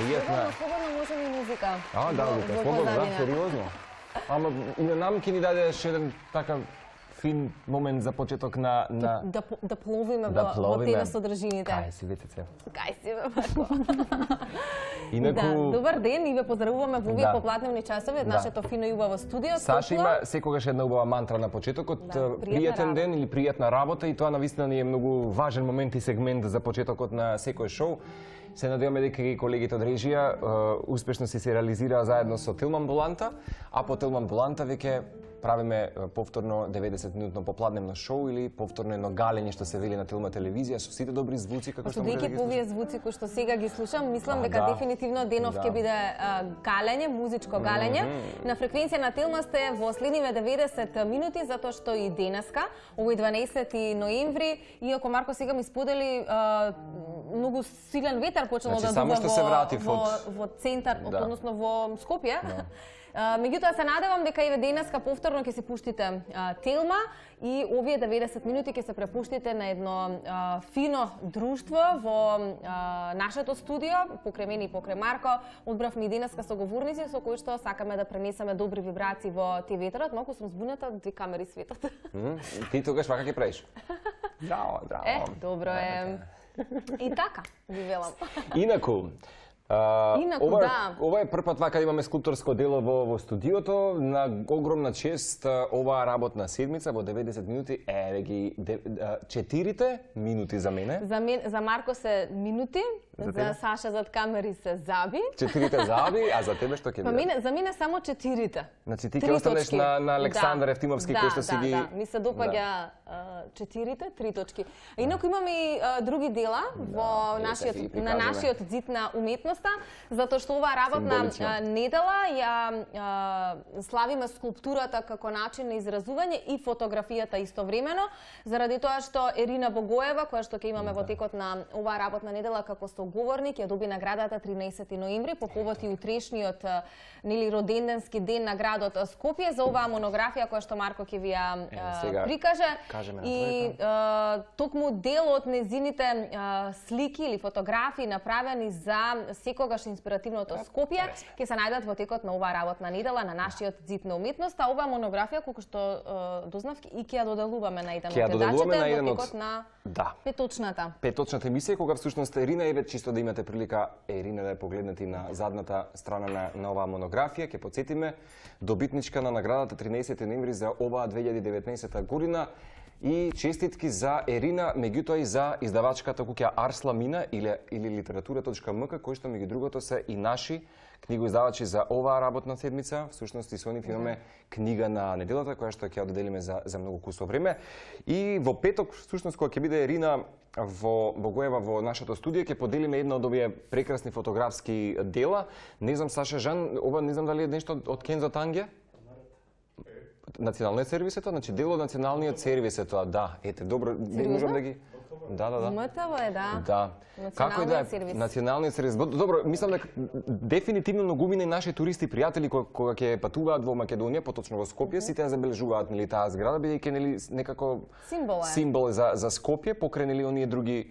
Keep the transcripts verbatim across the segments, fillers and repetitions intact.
пријатна. Слободно може и музика. А, да, вика, слободно, да, сериозно. Ама и на нам ќе ни дадеш еден такав фин момент за почеток на... Да пловиме во тебе содржините. Кај си, Ветице? Кај си, бе, Марко? Инаку... Добар ден и ве поздравуваме во овие поплатневни часови од нашето фино и убаво студио. Саша има секогаш една убава мантра на почетокот, пријатен ден или пријатна работа, и тоа навистина ни е многу важен момент и сегмент за почетокот на секој шоу. Се надеваме дека и колегите од режија успешно си се реализираа заедно со Тилман Боланта, а по Тилман Боланта веќе правиме повторно деветдесет минутно попладневно шоу или повторно едно галење што се вели на Тилма телевизија со сите добри звуци како што може да ги слушам. Овие звуци кои што сега ги слушам, мислам дека дефинитивно денов ќе биде галење, музичко галење. На фреквенција на Тилма сте во следниве деветдесет минути, затоа што и денеска, овој дванаесети ноември, иако Марко сега ми сподели многу силен ветар почнало да дува во центар, односно во Скопје. Меѓутоа се надевам дека и денеска повторно ќе се пуштите Тилма и овие деветдесет минути ќе се препуштите на едно фино друштво во нашето студио, покрај мене и покрај Марко. Одбравме и денеска соговорници со кои што сакаме да пренесеме добри вибрации во те ветерот. Малку сум збуната, две камери светат. Ти тогаш вака ќе правиш? Драо, драо. Е, добро е. И така, ви велам. Инаку, Инаку, да. Ова е прв пат вака имаме скулпторско дело во студиото. На огромна чест оваа работна седмица во деветдесет минути, еве ги четирите минути за мене. За Марко се минути, за Саша зад камери се заби. Четирите заби, а за тебе што ќе биде? За мене само четирите. Значи ти ќе останеш на Александар Евтимовски кој што си ги... Да, да, ми се допаѓа четирите, три точки. Инаку имаме и други дела на нашиот зид на уметност, затоа што оваа работна недела ја славиме скулптурата како начин на изразување и фотографијата истовремено, заради тоа што Ерина Богоева, која што ќе имаме во текот на оваа работна недела како соговорник, ја доби наградата тринаесети ноември по повод и утрешниот нели роденденски ден на градот Скопје за оваа монографија која што Марко ќе ви ја прикаже. И токму дел од незините слики или фотографии направени за секогаш инспиративното Скопје ќе се најдат во текот на оваа работна недела на нашиот зид на уметноста. Оваа монографија, колку што дознав, и ќе ја доделуваме на еден од гледачите во текот на петочната. Петочната емисија, кога всушност Ерина, еве чисто да имате прилика Ерина да ја погледнете на задната страна на, на оваа монографија, ќе потсетиме добитничка на наградата тринаесети ноември за оваа две илјади и деветнаесета година. И честитки за Ерина, меѓутоа и за издавачката куќа Арсла Мина или, или литература точка ем ка, кои што меѓу другото се и наши книгоиздавачи за оваа работна седмица. Всушност и со нив имаме книга на неделата, која што ќе ја доделиме за, за многу кусо време. И во петок, всушност, кога ќе биде Ерина во Богоева во нашето студио, ќе поделиме една од овие прекрасни фотографски дела. Не знам, Саша Жан, ова не знам дали е нешто од Кензо Танге? Националниот сервис е тоа, значи дел од националниот сервис е тоа, да. Ете, добро, не можам да ги... Да, да, да. МТВ е, да. Да. Како и да е, националниот сервис. Добро, мислам дека дефинитивно многумина и наши туристи пријатели кога ќе патуваат во Македонија, поточно во Скопје, сите ја забележуваат нели таа зграда, бидејќи нели некако символ е за за Скопје, покрај нели оние други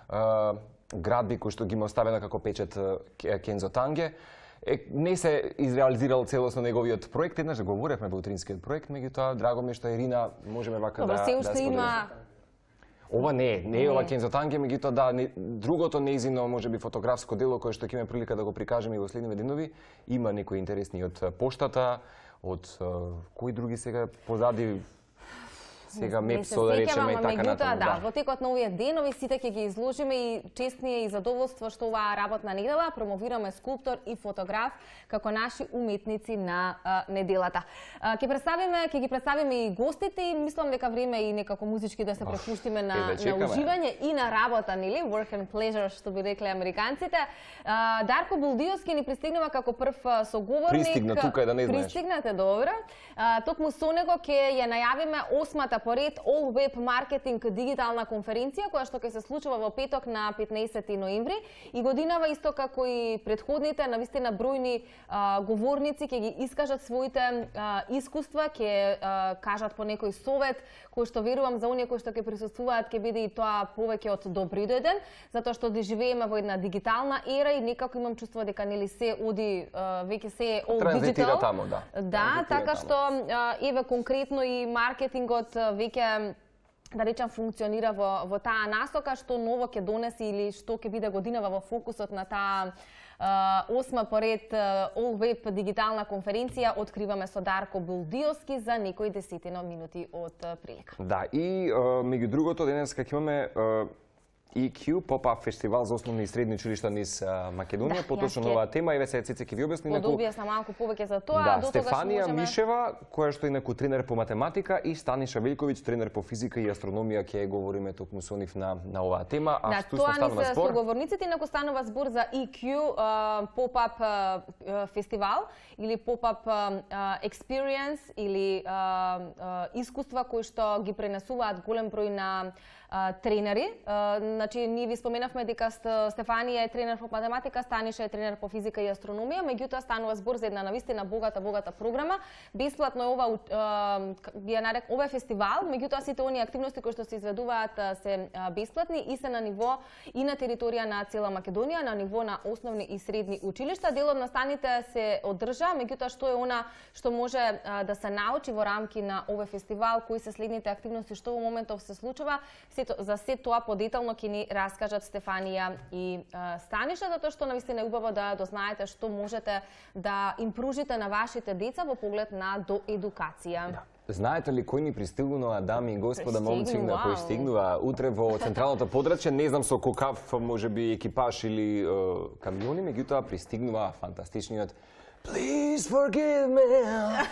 градби кои што ги има оставена како печат Кензо Танге. Не се изреализирал целосно неговиот проект, еднаш говоревме во утринскиот проект, меѓутоа драго ми е што Ерина можеме вака да се уште има. Ова не е, не е ова Кензо Танге, меѓутоа да, другото неизино можеби фотографско дело кое што ќе имаме прилика да го прикажеме и во следниве денови, има некои интересни од поштата, од кои други сега позади сега мепсо да речеме и така натаму. Да, во текот на овие денови сите ќе ги изложиме и чест ни е и задоволство што оваа работна недела промовираме скулптор и фотограф како наши уметници на а, неделата. А, ќе представиме, ќе ги представиме и гостите и мислам дека време и некако музички да се препуштиме на, на уживање и на работа, нели? Work and pleasure, што би рекле американците. А, Дарко Булдиовски ни пристигнува како прв соговорник. Пристигна тука е да не знаеш. Пристигнате, добро. А, токму со него ќе ја најавиме осмата поред All Web Marketing дигитална конференција, која што ќе се случува во петок на петнаесети ноември. И годинава исто како и предходните, навистина бројни а, говорници ќе ги искажат своите а, искуства, ќе а, кажат по некој совет, кој што верувам за оние кои што ќе присуствуваат, ќе биде и тоа повеќе од добри дојден, затоа што да живееме во една дигитална ера и некако имам чувство дека нели се оди веќе се е all digital. Тамо, да. Да, така што еве конкретно и маркетингот веќе да речам функционира во во таа насока, што ново ќе донеси или што ќе биде годинава во фокусот на таа осма поред All Web дигитална конференција. Откриваме со Дарко Булдиовски за некои десетина минути од прилика. Да, и меѓу другото денес ќе имаме и кју Pop-up фестивал за основни и средни училишта низ Македонија, да, поточно на оваа тема, еве се Цеце ќе ви објасни неку. Подобија малку повеќе за тоа, да, до Стефанија можеме... Мишева, која што е инаку тренер по математика, и Станиша Велјковиќ, тренер по физика и астрономија, ќе говориме токму со нив на на оваа тема. А да, тоа ни се соговорниците, инаку станува збор за и кју uh, Pop-up uh, фестивал или Pop-up uh, experience или uh, uh, искуства кои што ги пренесуваат голем број на тренери. Значи, ние ви споменавме дека Стефанија е тренер по математика, Станиша е тренер по физика и астрономија, меѓутоа станува збор за една навистина богата, богата програма. Бесплатно е ова, ја нарек, ова е фестивал, меѓутоа сите оние активности кои што се изведуваат се бесплатни и се на ниво и на територија на цела Македонија, на ниво на основни и средни училишта. Дел од настаните се одржа, меѓутоа што е она што може да се научи во рамки на овој фестивал, кои се следните активности што во моментов се случува. За се тоа подетално ќе ни раскажат Стефанија и а, Станиша, затоа што навистина е убаво да дознаете што можете да им пружите на вашите деца во поглед на доедукација. Да. Знаете ли кој ни пристигнува, дами и господа, момци, на кој стигнува утре во централното подрачје, не знам со какав можеби екипаж или е, камиони, меѓутоа пристигнува фантастичниот Please forgive me.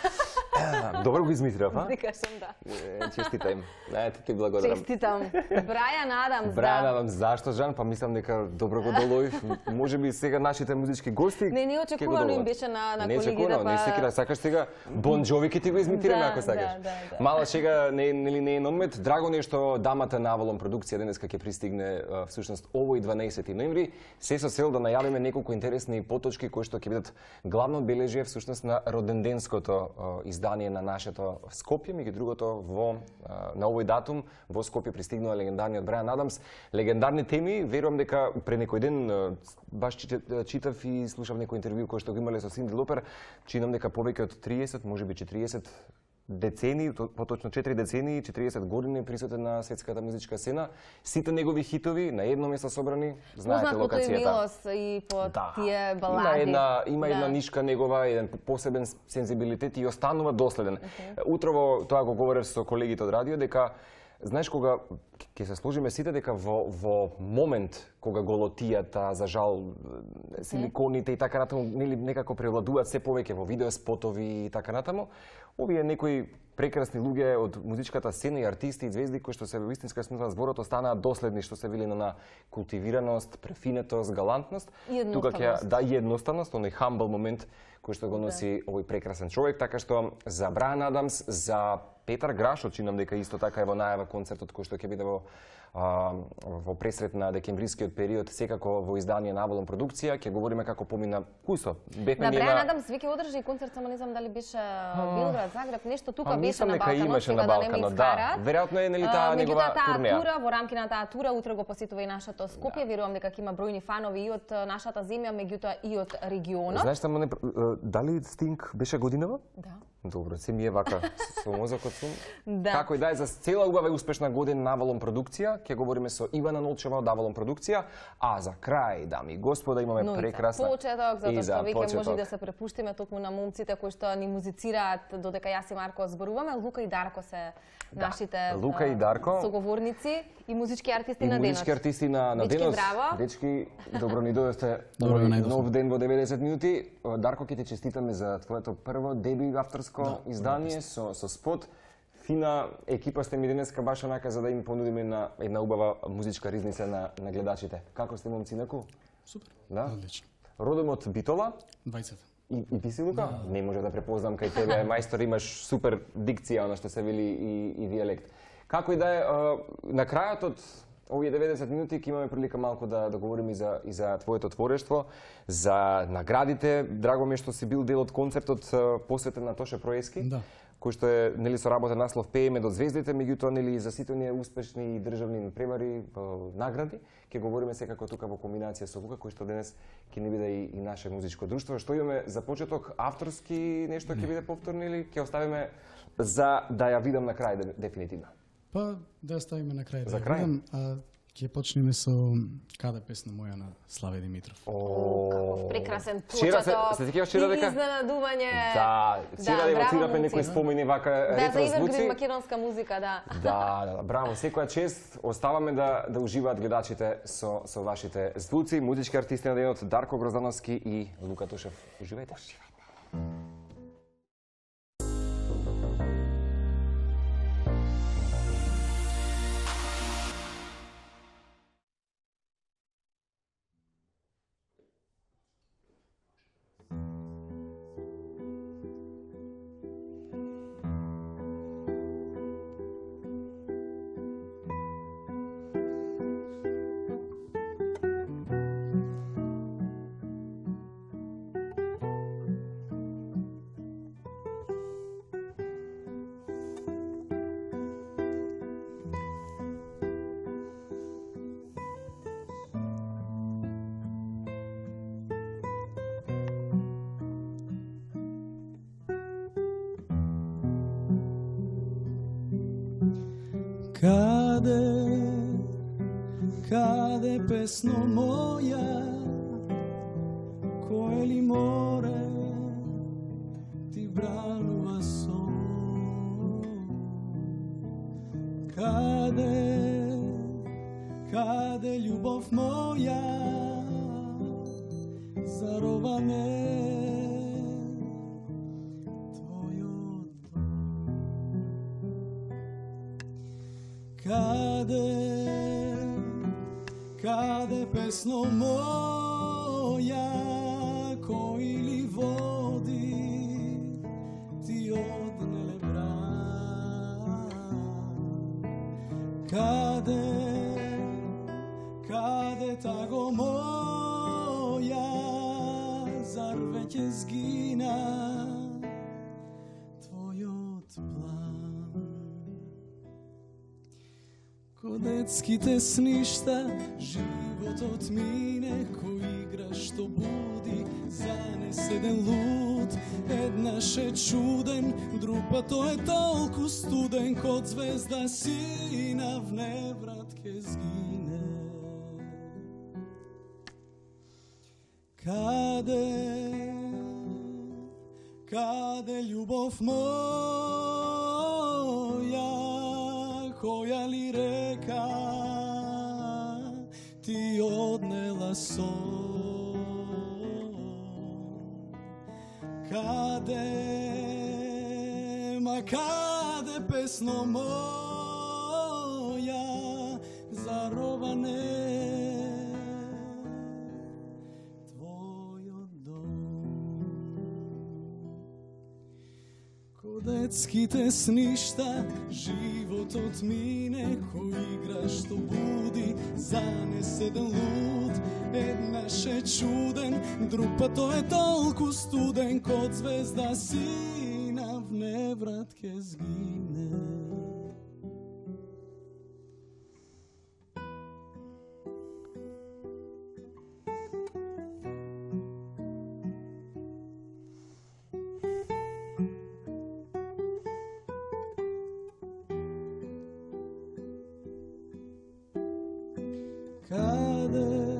Добро го измислив, а? Викашам, да. Честитам. Знаете, ти благодарам. Честитам. Брајан Адамс, да. Брајан Адамс, зашто, Жан? Па мислам дека добро го доловив. Може би сега нашите музички гости Не, не очекувано им беше на, на не колегите. Не, па... не секира. Сакаш сега Бон Джови ке ти го измитираме, да, ако сакаш. Да, да, да. Мала шега, не, нели не е номет. Драго не што дамата на Авалон продукција денеска ќе пристигне всушност овој дванаесети ноември. Се со цел да најавиме неколку интересни поточки кои што ќе бидат главно бележие всушност на роденденското издание на нашето Скопје, меѓу другото во на овој датум во Скопје пристигнува легендарниот Брајан Адамс. Легендарни теми, верувам дека пред некој ден баш читав и слушав некој интервју кој што го имале со Синди Лопер, чинам дека повеќе од триесет, можеби четириесет децени, поточно четири децени, четириесет години присутен на светската музичка сцена. Сите негови хитови на едно место собрани, знаете локацијата. Познат по тој и по да. Тие балади. Има една, има да. една нишка негова, еден посебен сензибилитет и останува доследен. Okay. Утрово тоа го говорев со колегите од радио, дека знаеш кога ќе се сложиме сите дека во во момент кога голотијата, за жал силиконите и така натаму нели некако превладуваат се повеќе во видео спотови и така натаму, овие некои прекрасни луѓе од музичката сцена и артисти и звезди кои што се во вистинска смисла зборот останаа доследни, што се вели на култивираност, префинетост, галантност. Тука ќе да едноставност, оној humble момент кој што го носи да. овој прекрасен човек, така што за Брајан Адамс, за Петар Грашот, чинам дека исто така е во најава концертот кој што ќе биде во а, во пресрет на декемврискиот период, секако во издание на Авалон продукција, ќе говориме како помина кусо. Бевме да, Брајан Адамс веќе одржи концерт, само не знам дали беше Белград, Загреб, нешто тука беше на Балканот, сега да не ми изкарат. Веројатно е нели таа негова турнеја. Тура, во рамки на таа тура утре го посетува и нашето Скопје, верувам дека ќе има бројни фанови и од нашата земја, меѓутоа и од регионот. Знаеш само не дали Стинг беше годинава? Да. Добро, се ми е вака со мозокот сум. Да. Како и да е, за цела убава и успешна година на Авалон продукција, ќе говориме со Ивана Нолчева од Авалон продукција, а за крај, дами и господа, имаме Нојца. прекрасна Почеток, затоа што да, веќе може да се препуштиме токму на момците кои што ни музицираат, додека јас и Марко зборуваме. Лука и Дарко се да. нашите Лука и Дарко соговорници и музички артисти и на денот. Музички артисти на на денот. Дечки, добро ни дојдовте. Нов ден во деветдесет минути. Дарко, ќе ти честитаме за твоето прво деби авторско да, издание со со спот. Фина екипа сте ми денеска баш онака за да им понудиме една една убава музичка ризница на на гледачите. Како сте момци наку? Супер. Да. Одлично. Родом од Битола? двајцет. И, и ти си Лука? Да. Не може да препознам кај тебе, мајстор, имаш супер дикција, она што се вели и, и диалект. Како и да е, на крајот од овие деветдесет минути ќе имаме прилика малку да, да говорим и за, и за твоето творештво, за наградите. Драго ми е што си бил дел од концертот посветен на Тоше Проески, да. Кој што е, нели, со работен наслов Пееме до звездите, меѓутоа, нели, за сите оние успешни државни премари, награди, ќе говориме секако тука во комбинација со Лука, кој што денес ќе не биде и, и наше музичко друштво. Што имаме за почеток, авторски нешто ќе биде повторно или ќе оставиме за да ја видам на крај дефинитивно? Па да ја ставиме на крај. За крај? А ќе почнеме со Каде песна моја на Славе Димитров. О, каков прекрасен почеток. Се сеќаваш вчера дека? И изненадување. Да, вчера девоцирапе некој спомени вака ретро звуци. Да, за Ивергрид македонска музика, да. Да, да, браво, секоја чест. Оставаме да да уживаат гледачите со со вашите звуци. Музички артисти на денот Дарко Гроздановски и Лука Тошев. Уживајте. Каде, каде песно моја, кое ли море ти бранува сон? Каде, каде љубов моја, зароване Каде, каде песно моја, кој ли води ти однеле бран? Каде, каде таго моја, зар веќе згина твојот план? Ко детските сништа, животот мине, кој игра што буди, занес еден луд, еднаш е чуден, друг пат тој е толку студен, код звезда сина вневрат ке згине. Каде, каде љубов моја, која ли река ти однела сон? Каде, ма каде песно моја, зароване твојот дом? Ко детските сништа, животот мине, кој игра што буди, занес еден луд, еднаш е чуден, друг пат тој е толку студен, код звезда сина вневрат ке згине. Каде,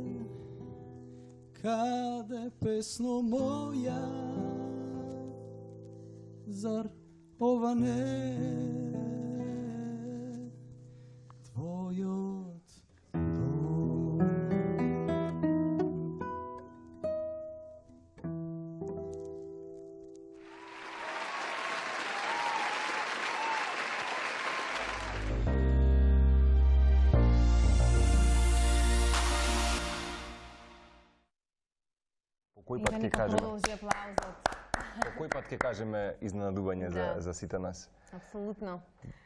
каде песно моја, зар ова не твојот дом? кој пат ќе Иваника кажеме? продолжи аплаузот. По кој пат ќе кажеме изненадување за, Да. за сите нас? Апсолутно.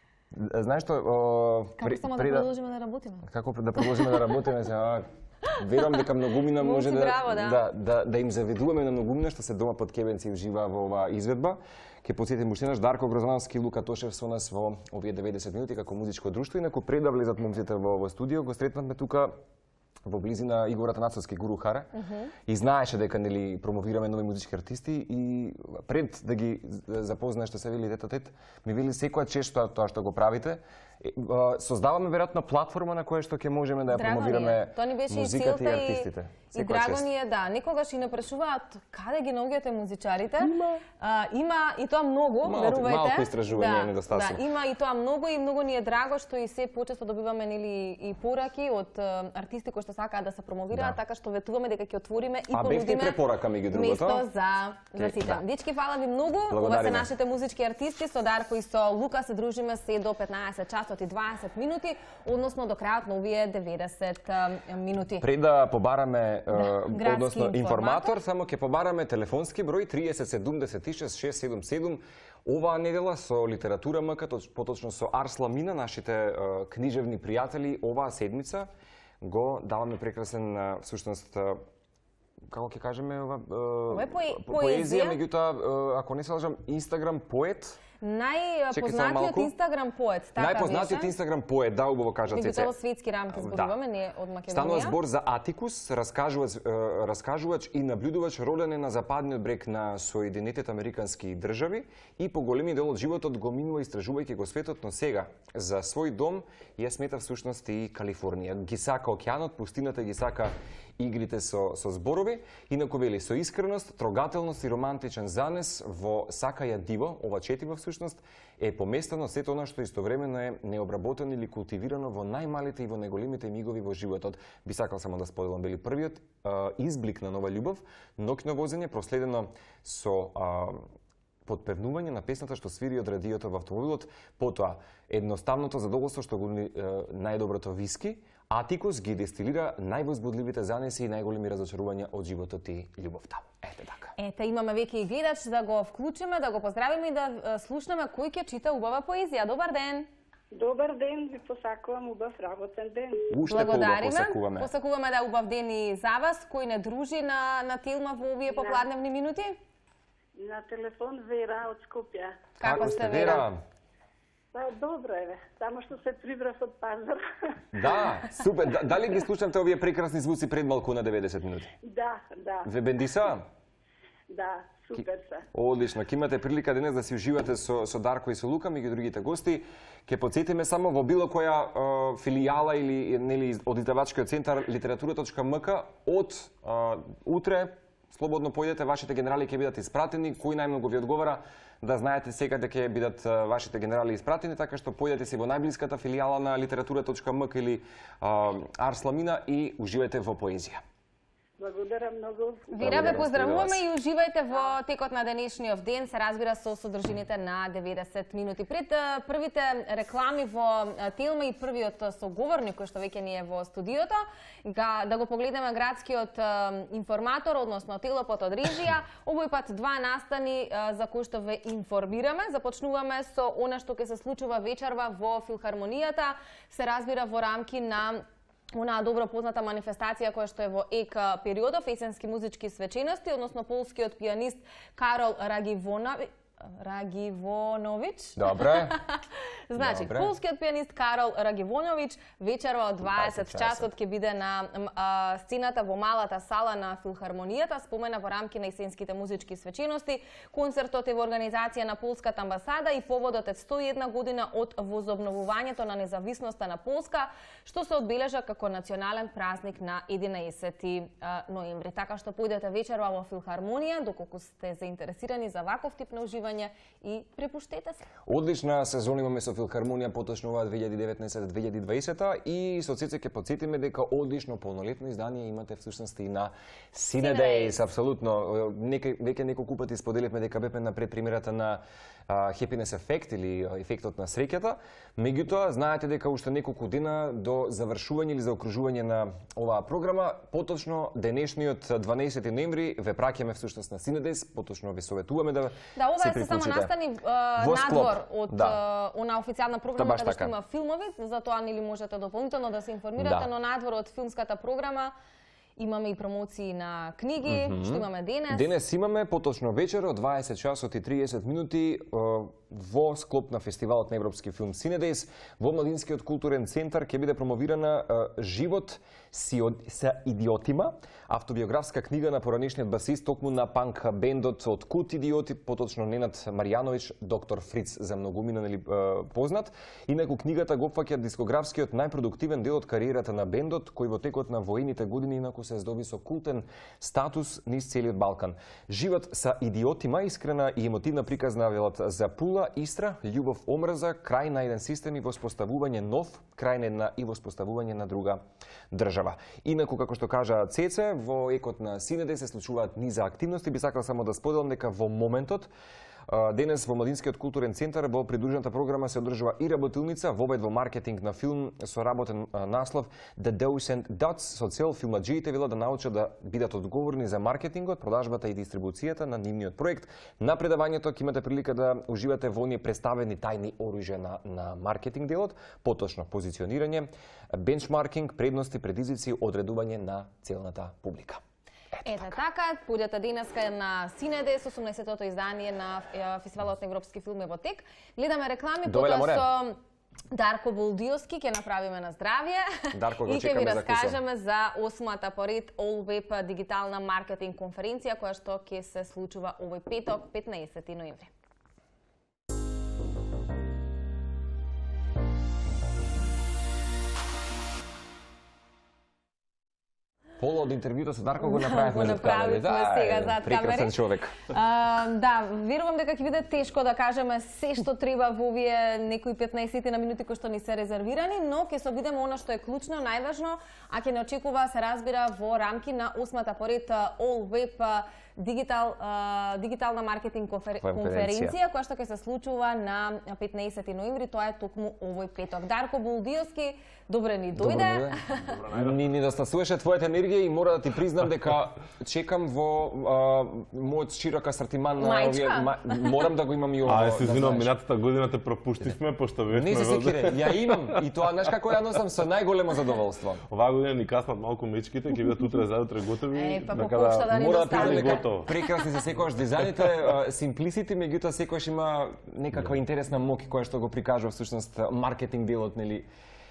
Знаеш што, о, Како при- само да пред продолжиме да работиме? Како да продолжиме да работиме се, а, верувам дека многумина може Момци, да, браво, да. да, да, да им завидуваме на многумина што се дома под Кебенци и уживаа во оваа изведба. Ќе потсетим уште еднаш Дарко Грозановски и Лука Тошев со нас во овие деветдесет минути како музичко друштво. Инаку пред да влезат момците во, во студио, го сретнавме тука во близина Игор Атанасовски Гуру Хара uh -huh. и знаеше дека нели промовираме нови музички артисти и пред да ги запознаеш што се вели тет-а-тет, ми вели секоја чест тоа, тоа што го правите. Создаваме веројатно платформа на која што ќе можеме да ја промовираме музиката и артистите. И драго ни е, да. Некогаш и не прашуваат каде ги наоѓате музичарите. Има. А, има и тоа многу, Малко- верувајте. малку истражување е да, недостатно. да, има и тоа многу и многу ни е драго што и се почесто добиваме нели и пораки од а, артисти кои што сакаат да се промовираат, Да. така што ветуваме дека ќе отвориме и А бевте и понудиме препорака меѓу другото. место за за Ке- сите. да. Дечки, фала ви многу. Ова се Благодариме. нашите музички артисти. Со Дарко и со Лука се дружиме се до петнаесет часот и дваесет минути, односно до крајот на овие деветдесет а, минути. Пред да побараме, Да, е, градски односно информатор, информатор, само ќе побараме телефонски број триесет седумдесет и шест шест седум седум. Оваа недела со Литература МК, точ- поточно со Арсламина, нашите е, книжевни пријатели, оваа седмица го даваме прекрасен, е, всушност, е, како ќе кажеме, ова, е, Ова е поe- по- поезија, поезија. меѓутоа, е, ако не се лажам, Инстаграм поет. Чекај само Најпознатиот малку. Инстаграм поет, така Најпознатиот беше. Инстаграм поет, да, убаво кажа Цеце. Меѓутоа во светски рамки зборуваме, не од Македонија. Станува збор за Атикус, раскажувач, е, раскажувач и наблюдувач роден е на западниот брег на Соединетите Американски држави и по големи дел од животот го минува истражувајќи го светот, но сега за свој дом ја смета всушност и Калифорнија. Ги сака океанот, пустината, ги сака игрите со, со зборови, инаку вели со искреност, трогателност и романтичен занес во Сака ја диво, ова четиво всушност, е поместено сето она што истовремено е необработено или култивирано во најмалите и во најголемите мигови во животот. Би сакал само да споделам, били првиот а, изблик на нова љубов, ноќно возење проследено со а, подпевнување на песната што свири од радиото во автомобилот, потоа едноставното задоволство што го нуди е, најдоброто виски, Атикус ги дестилира највозбудливите занеси и најголеми разочарувања од животот и љубовта. Ете така. Ете, имаме веќе и гледач да го вклучиме, да го поздравиме и да е, слушнеме кој ќе чита убава поезија. Добар ден! Добар ден, ви посакувам убав работен ден. Уште поубав Благодариме. посакуваме. Посакуваме да е убав ден и за вас, кој не дружи на, на Телма во овие попладневни минути. На телефон Вера од Скопје. Како сте, Вера? Па, добро е, бе. Само што се прибрав од пазар. Да, супер. Да, дали ги слушнавте овие прекрасни звуци пред малку на деветдесет минути? Да, да, Ве бендиса? да, супер се. Одлично, ќе имате прилика денес да си уживате со, со Дарко и со Лука, меѓу другите гости. Ќе потсетиме само во било која е, филијала или нели од издавачкиот центар литература точка ем ка од е, утре слободно појдете, вашите генерали ќе бидат испратени, кој најмногу ви одговара, да знаете сега дека ќе бидат е, вашите генерали испратени, така што појдете си во најблиската филијала на литература точка ем ка или е, Арсламина и уживајте во поезија. Благодарам многу. Вера, ве Благодарам, поздравуваме вас. и уживајте во текот на денешниот ден, се разбира со содржините на деветдесет минути. Пред е, првите реклами во е, Телма и првиот соговорник кој што веќе ни е во студиото, га, да го погледнеме градскиот е, информатор, односно Телопот од режија. Овој пат два настани е, за кои што ве информираме. Започнуваме со она што ќе се случува вечерва во Филхармонијата, се разбира во рамки на онаа добро позната манифестација која што е во ек периодов, есенски музички свечености, односно полскиот пианист Карол Рагивоновиќ, Рагивоновиќ. Добре. Значи, Добре. полскиот пианист Карол Рагивоновиќ вечерва од дваесет часот ќе биде на а, сцената во малата сала на Филхармонијата, спомена во рамки на есенските музички свечености. Концертот е во организација на Полската амбасада и поводот е сто и една година од возобновувањето на независноста на Полска, што се одбележа како национален празник на единаесети ноември. Така што појдете вечерва во Филхармонија, доколку сте заинтересирани за ваков тип на уживање и препуштете се. Одлична сезона имаме со Филхармонија, поточно оваа две илјади и деветнаесета две илјади и дваесета и со Цеце ќе потсетиме дека одлично полнолетно издание имате всушност и на Cinedays, апсолутно. Нека веќе неколку пати споделивме дека бевме на предпремиерата на happiness ефект или ефектот на среќата. Меѓутоа, знаете дека уште неколку дена до завршување или заокружување на оваа програма, поточно денешниот дванаесети ноември ве праќаме всушност на Cinedес, поточно ве советуваме да, да ова се се само настани во надвор од да. она официјална програма каде така. што има филмови, затоа нели можете дополнително да се информирате, да. но надвор од филмската програма имаме и промоции на книги, mm -hmm. што имаме денес. Денес имаме поточно вечер од дваесет часот и триесет минути во склоп на фестивалот на европски филм Cinedес во Младинскиот културен центар ќе биде промовирана Живот са идиотима, автобиографска книга на поранешниот басист токму на панк бендот од Култ идиоти, поточно Ненад Маријановиќ, доктор Фриц за многумина нели познат. Инаку книгата го опфаќа дискографскиот најпродуктивен дел од кариерата на бендот, кој во текот на воените години инаку се здоби со култен статус низ целиот Балкан. Живот са идиотима, искрена и емотивна приказна велат за Пула, Истра, љубов, омрза, крај на еден систем и воспоставување нов, крај на една и воспоставување на друга држава. Инаку, како што кажа Цеце, во екот на Cinedес се случуваат низа активности. Би сакал само да споделам дека во моментот денес во Младинскиот културен центар во придружената програма се одржува и работилница во обед во маркетинг на филм со работен наслов The Do's and Dots, со цел филмаџиите велат да научат да бидат одговорни за маркетингот, продажбата и дистрибуцијата на нивниот проект. На предавањето ќе имате прилика да уживате во оние представени тајни оружја на, на маркетинг делот, поточно позиционирање, бенчмаркинг, предности, предизвици, одредување на целната публика. Ете така, појдете денеска на Cinedес, осумнаесеттото издание на фестивалот на европски филми во тек. Гледаме реклами, потоа со Дарко Болдиовски ќе направиме на здравје. Дарко, го и ќе ви за раскажеме за осмата поред All Web дигитална маркетинг конференција која што ќе се случува овој петок, петнаесети ноември. Пола од интервјуто со Дарко го направивме зад камери. Да, сега зад камери. Прекрасен човек. А, да, верувам дека ќе биде тешко да кажеме се што треба во овие некои петнаесет на минути кои што ни се резервирани, но ќе се обидеме она што е клучно, најважно, а ќе не очекува се разбира во рамки на осмата поред All Web дигитал дигитална маркетинг конфер... конференција која што ќе се случува на петнаесети ноември, тоа е токму овој петок. Дарко Болдиовски, добре ни дојде. Ни ни достасуваше твојата енергија и мора да ти признам дека чекам во а, мојот широк асортиман на овие, ма, морам да го имам и ова. А, се извинувам, минатата година те пропуштивме пошто бевме. Не се секире, ја имам и тоа знаеш како ја носам со најголемо задоволство. Оваа година ни каснат малку мечките, ќе бидат утре заутре готови. Е, па така да, да мора да признам дека прекрасни се секогаш дизајните, симплисити, меѓутоа секогаш има некаква интересна моќ која што го прикажува всушност маркетинг делот, нели,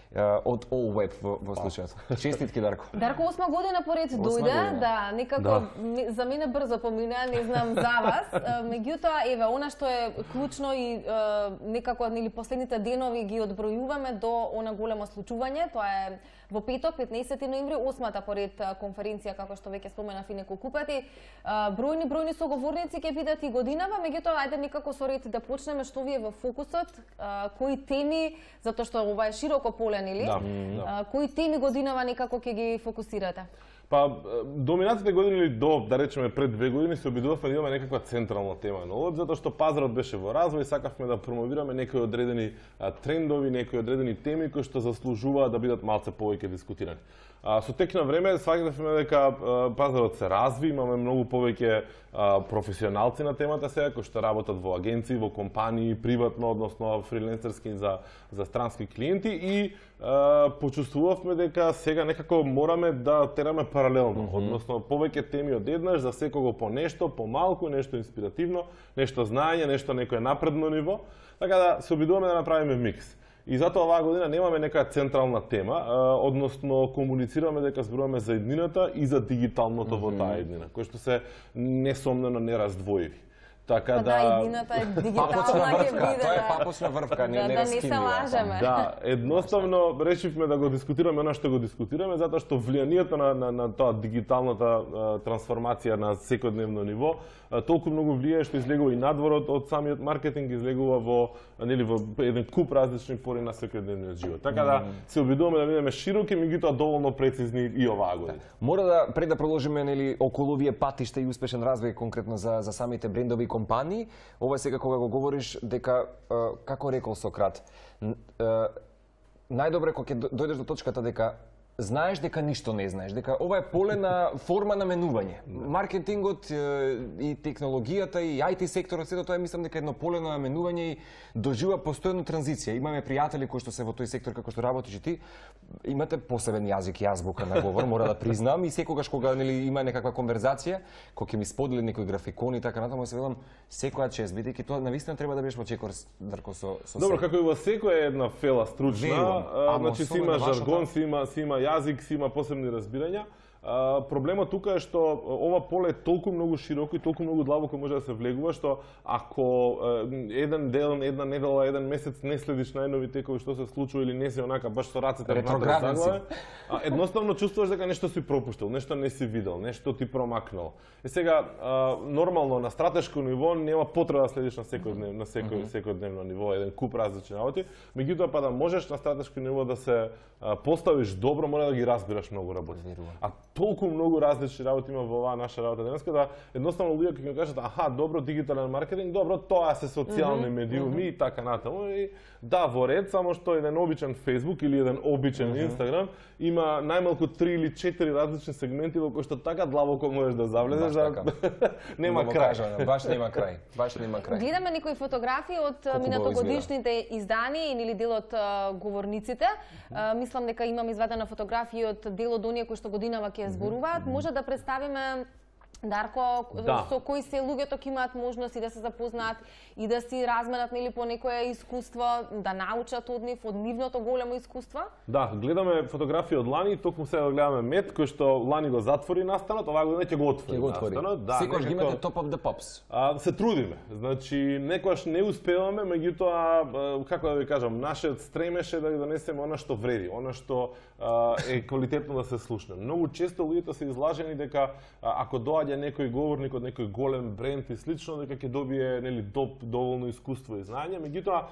од All Web во, во случајот. Честитки, Дарко. Дарко, осма година поред дојде, да, некако да. За мене брзо помина, не знам за вас. Меѓутоа, еве, она што е клучно и некако нели последните денови ги одбројуваме до она големо случување, тоа е во петок, петнаесети ноември, осмата поред конференција, како што веќе споменав и неколку пати. Бројни бројни соговорници ќе бидат и годинава, меѓутоа ајде некако со ред да почнеме што ви е во фокусот, кои теми, затоа што ова е широко поле, нели? Да, да. Кои теми годинава некако ќе ги фокусирате? Па, до минатите години или до, да речеме, пред две години се обидувавме да имаме некаква централна тема на овој, затоа што пазарот беше во развој, сакавме да промовираме некои одредени а, трендови, некои одредени теми кои што заслужуваат да бидат малце повеќе дискутирани. А, со тек на време сваќавме дека а, пазарот се разви, имаме многу повеќе а, професионалци на темата сега кои што работат во агенции, во компании, приватно, односно фриленсерски за за странски клиенти и а, почувствувавме дека сега некако мораме да тераме паралелно, mm -hmm. односно повеќе теми одеднаш, за секого по нешто, по малку, нешто инспиративно, нешто знаење, нешто некое напредно ниво, така да се обидуваме да направиме микс. И затоа оваа година немаме нека централна тема, а, односно комуницираме дека зборуваме за еднината и за дигиталното mm -hmm. во таа еднина, кои што се несомнено нераздвоиви. Така па да, едината е дигитална ќе биде. Тоа е папосна врвка, не да, не да не се лажеме. Да, едноставно решивме да го дискутираме она што го дискутираме, затоа што влијанието на, на, на тоа дигиталната а, трансформација на секојдневно ниво а, толку многу влијае што излегува и надворот од самиот маркетинг, излегува во нели во еден куп различни пори на секојдневниот живот. Така да се обидуваме да бидеме широки, меѓутоа доволно прецизни и оваа година. Мора да пред да продолжиме нели околу овие патишта и успешен развој конкретно за за самите брендови компании. Ова сега кога го говориш дека, како рекол Сократ, најдобре кога ќе дојдеш до точката дека знаеш дека ништо не знаеш, дека ова е поле на форма на менување. Маркетингот и технологијата и ай ти секторот, сето тоа мислам дека е едно поле на менување и доживува постојано транзиција. Имаме пријатели кои што се во тој сектор како што работиш и ти, имате посебен јазик и азбука на говор, мора да признам, и секогаш кога нели има некаква конверзација, кога ќе ми сподели некои графикони и така натаму, се велам секоја чест, бидејќи тоа навистина треба да бидеш во чекор, Дарко, со со Добро, како и во секоја една фела стручна, значи си има жаргон, си има си има јазик, си има посебни разбирања. А, проблемот тука е што ова поле е толку многу широко и толку многу длабоко може да се влегува, што ако е, еден ден, една недела, еден месец не следиш најнови текови што се случува или не си онака баш со рацете ретрограден си, едноставно чувствуваш дека нешто си пропуштил, нешто не си видел, нешто ти промакнало. И сега а, нормално на стратешко ниво нема потреба да следиш на секојдневно, на секој секојдневно ниво еден куп различни работи, меѓутоа па да можеш на стратешко ниво да се а, поставиш добро, мора да ги разбираш многу работи. А толку многу различни работи има во оваа наша работа денеска да едноставно луѓе ќе кажат аха, добро, дигитален маркетинг, добро, тоа се социјални mm -hmm. медиуми и така натаму. И да, во ред, само што еден обичен Facebook или еден обичен mm -hmm. Instagram има најмалку три или четири различни сегменти во кои што така длабоко можеш да завлезеш да нема крај. Кажа, баш нема крај. Баш нема крај. Гледаме некои фотографии од минатогодишните издания или дел од говорниците. Мислам дека имам извадена фотографија од дел од оние кои што годинава ќе зборуваат. Може да представиме, Дарко, да. со кои се луѓето ќе имаат можност и да се запознаат и да си разменат нели по некое искуство, да научат од нив, од нивното големо искуство? Да, гледаме фотографии од лани, токму сега гледаме Мет, кој што лани го затвори настанот, оваа година ќе го отвори. Ќе го отвори. Да, секогаш ги имате топ of the pops. А, се трудиме. Значи, некогаш не успеваме, меѓутоа, како да ви кажам, нашиот стремеш е да ги донесеме она што вреди, она што а, е квалитетно да се слушне. Многу често луѓето се излажени дека а, ако доаѓа некој говорник од некој голем бренд и слично, дека ќе добие нели доп, доволно искуство и знаење, меѓутоа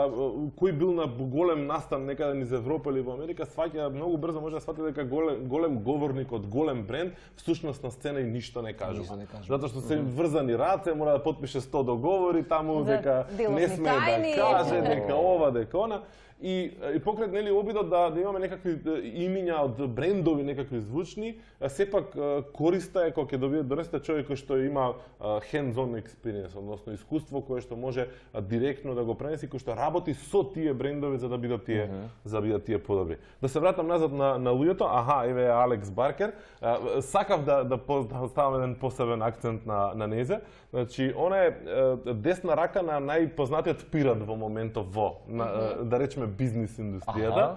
кој бил на голем настан некаде низ Европа или во Америка, сваќа многу брзо може да свати дека голем голем говорник од голем бренд всушност на сцена и ништо не кажува. Затоа што се врзани раце, мора да потпише сто договори таму дека не сме да каже, дека ова, дека она. И, и покрај нели обидот да, да имаме некакви имиња од брендови, некакви звучни, сепак користа е кога ќе добие донесете човек кој што има hands-on experience, односно искуство кое што може директно да го пренеси, кој што работи со тие брендови за да бидат тие, uh -huh. за да бидат тие подобри. Да се вратам назад на на луѓето, аха, еве Алекс Баркер, сакав да да, да ставам еден посебен акцент на на незе. Значи, она е десна рака на најпознатиот пират во моментов во, на, uh -huh. да речеме бизнис индустријата.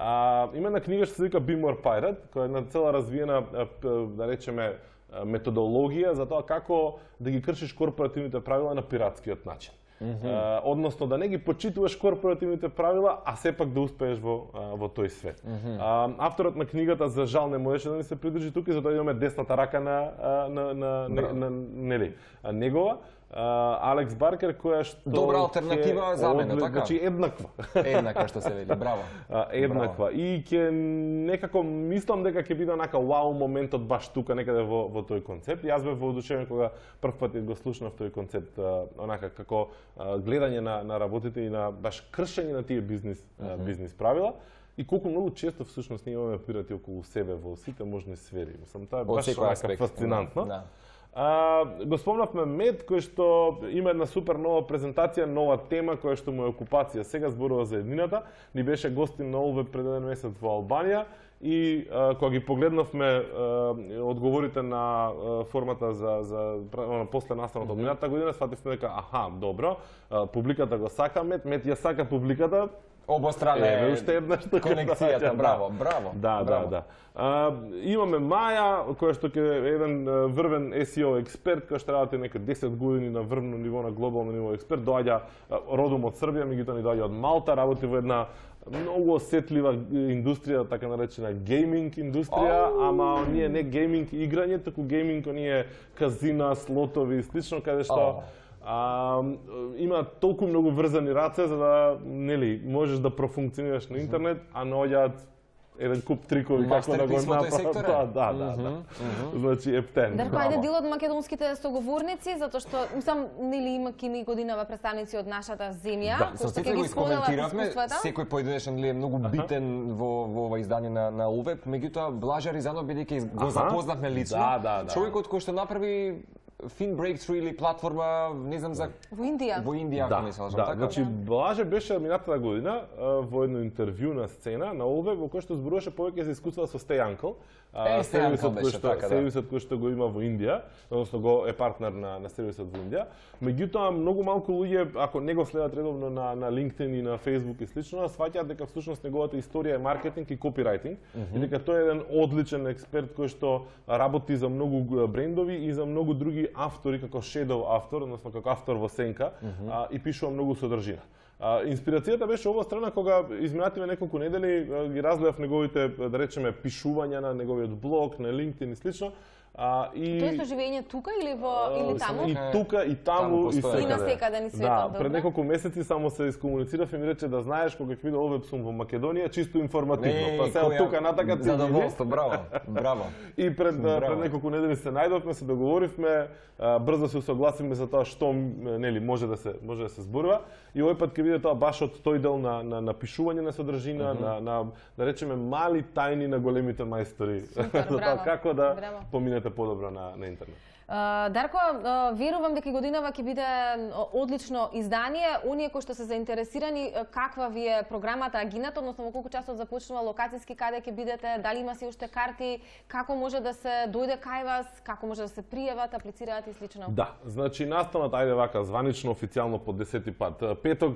А, има една книга што се вика Be More Pirate, која е една цела развиена, да речеме, методологија за тоа како да ги кршиш корпоративните правила на пиратскиот начин. Mm -hmm. а, односно да не ги почитуваш корпоративните правила, а сепак да успееш во во тој свет. Mm -hmm. а, авторот на книгата за жал не можеше да ни се придржи тука, затоа имаме десната рака на на на, на, на нели негова. Uh, Алекс Баркер, која што добра алтернатива за мене, така. Значи еднаква. Еднаква што се вели, браво. Uh, еднаква. Браво. И ќе некако мислам дека ќе биде онака вау моментот баш тука некаде во во тој концепт. Јас бев воодушевен кога прв пат го слушнав тој концепт, uh, онака како uh, гледање на на работите и на баш кршење на тие бизнис uh, uh -huh. бизнис правила. И колку многу често всушност ние имаме пирати околу себе во сите можни сфери. Мислам, тоа е баш онака фасцинантно. Да. А, го спомнавме Мет, кој што има една супер нова презентација, нова тема, која што му е окупација. Сега зборува за еднината. Ни беше гостин на Олве пред еден месец во Албанија и а, кога ги погледнавме а, одговорите на а, формата за за после настанот од минатата година, сфативме дека аха, добро, а, публиката го сака Мет, Мет ја сака публиката. Обострана е уште една што конекцијата, браво, браво. Да, браво. да, да. А, имаме Маја, која што ќе еден врвен Ес И О експерт, кој што работи нека десет години на врвно ниво, на глобално ниво експерт, доаѓа родом од Србија, меѓутоа ни доаѓа од Малта, работи во една многу осетлива индустрија, така наречена гейминг индустрија, oh. ама ние не гейминг играње, туку гейминг оние казина, слотови и слично, каде што oh. А, има толку многу врзани раце за да нели можеш да профункционираш на интернет, а наоѓаат еден куп трикови како да го направи. Да, да, да, да. Значи ептен. Дарко, ајде дел од македонските соговорници, затоа што сам нели има кини годинава представници од нашата земја, кои што ќе ги споделат искуствата. Секој поединечен ли е многу битен во во ова издание на на УВЕП, меѓутоа Блажа Ризанов бидејќи го запознавме лично. Да, да, да. Човекот кој што направи Fin Breakthrough или платформа, не знам за во Индија. Во Индија, ако не се лажам, да, така. Значи Блаже беше минатата година во едно интервју на сцена на УВЕП во кој што зборуваше повеќе за искуства со Stay Uncle. Е, сервисот кој што така, сервисот кој што го има во Индија, односно го е партнер на на сервисот во Индија. Меѓутоа многу малку луѓе, ако не го следат редовно на на LinkedIn и на Facebook и слично, сваќаат дека всушност неговата историја е маркетинг и копирајтинг, mm -hmm. и дека тој е еден одличен експерт кој што работи за многу брендови и за многу други автори како shadow автор, односно како автор во сенка, mm -hmm. а, и пишува многу содржина. А, инспирацијата беше ова страна кога изминативе неколку недели ги разгледав неговите, да речеме, пишувања на неговиот блог, на LinkedIn и слично. А, и тоа е живење тука или во или таму? И тука и таму и секаде. И на секаде ни светот. Да, пред неколку месеци само се искомуницирав и ми рече да знаеш кога ќе види ОВЕП сум во Македонија, чисто информативно. Па се од тука натака ти задоволство, браво. Браво. И пред пред неколку недели се најдовме, се договоривме, брзо се согласивме за тоа што нели може да се може да се зборува. И овој пат ќе биде тоа баш од тој дел на на на пишување на содржина, mm -hmm. на на да речеме мали тајни на големите мајстори. Супер, браво. Како да браво. поминете подобро на на интернет. Uh, Дарко, uh, верувам дека годинава ќе биде одлично издание. Оние кои што се заинтересирани, каква ви е програмата, агината, односно во колку часот започнува, локацијски каде ќе бидете, дали има се уште карти, како може да се дојде кај вас, како може да се пријават, аплицираат и слично? Да, значи настанот, ајде вака, званично, официјално по десети пат. Петок...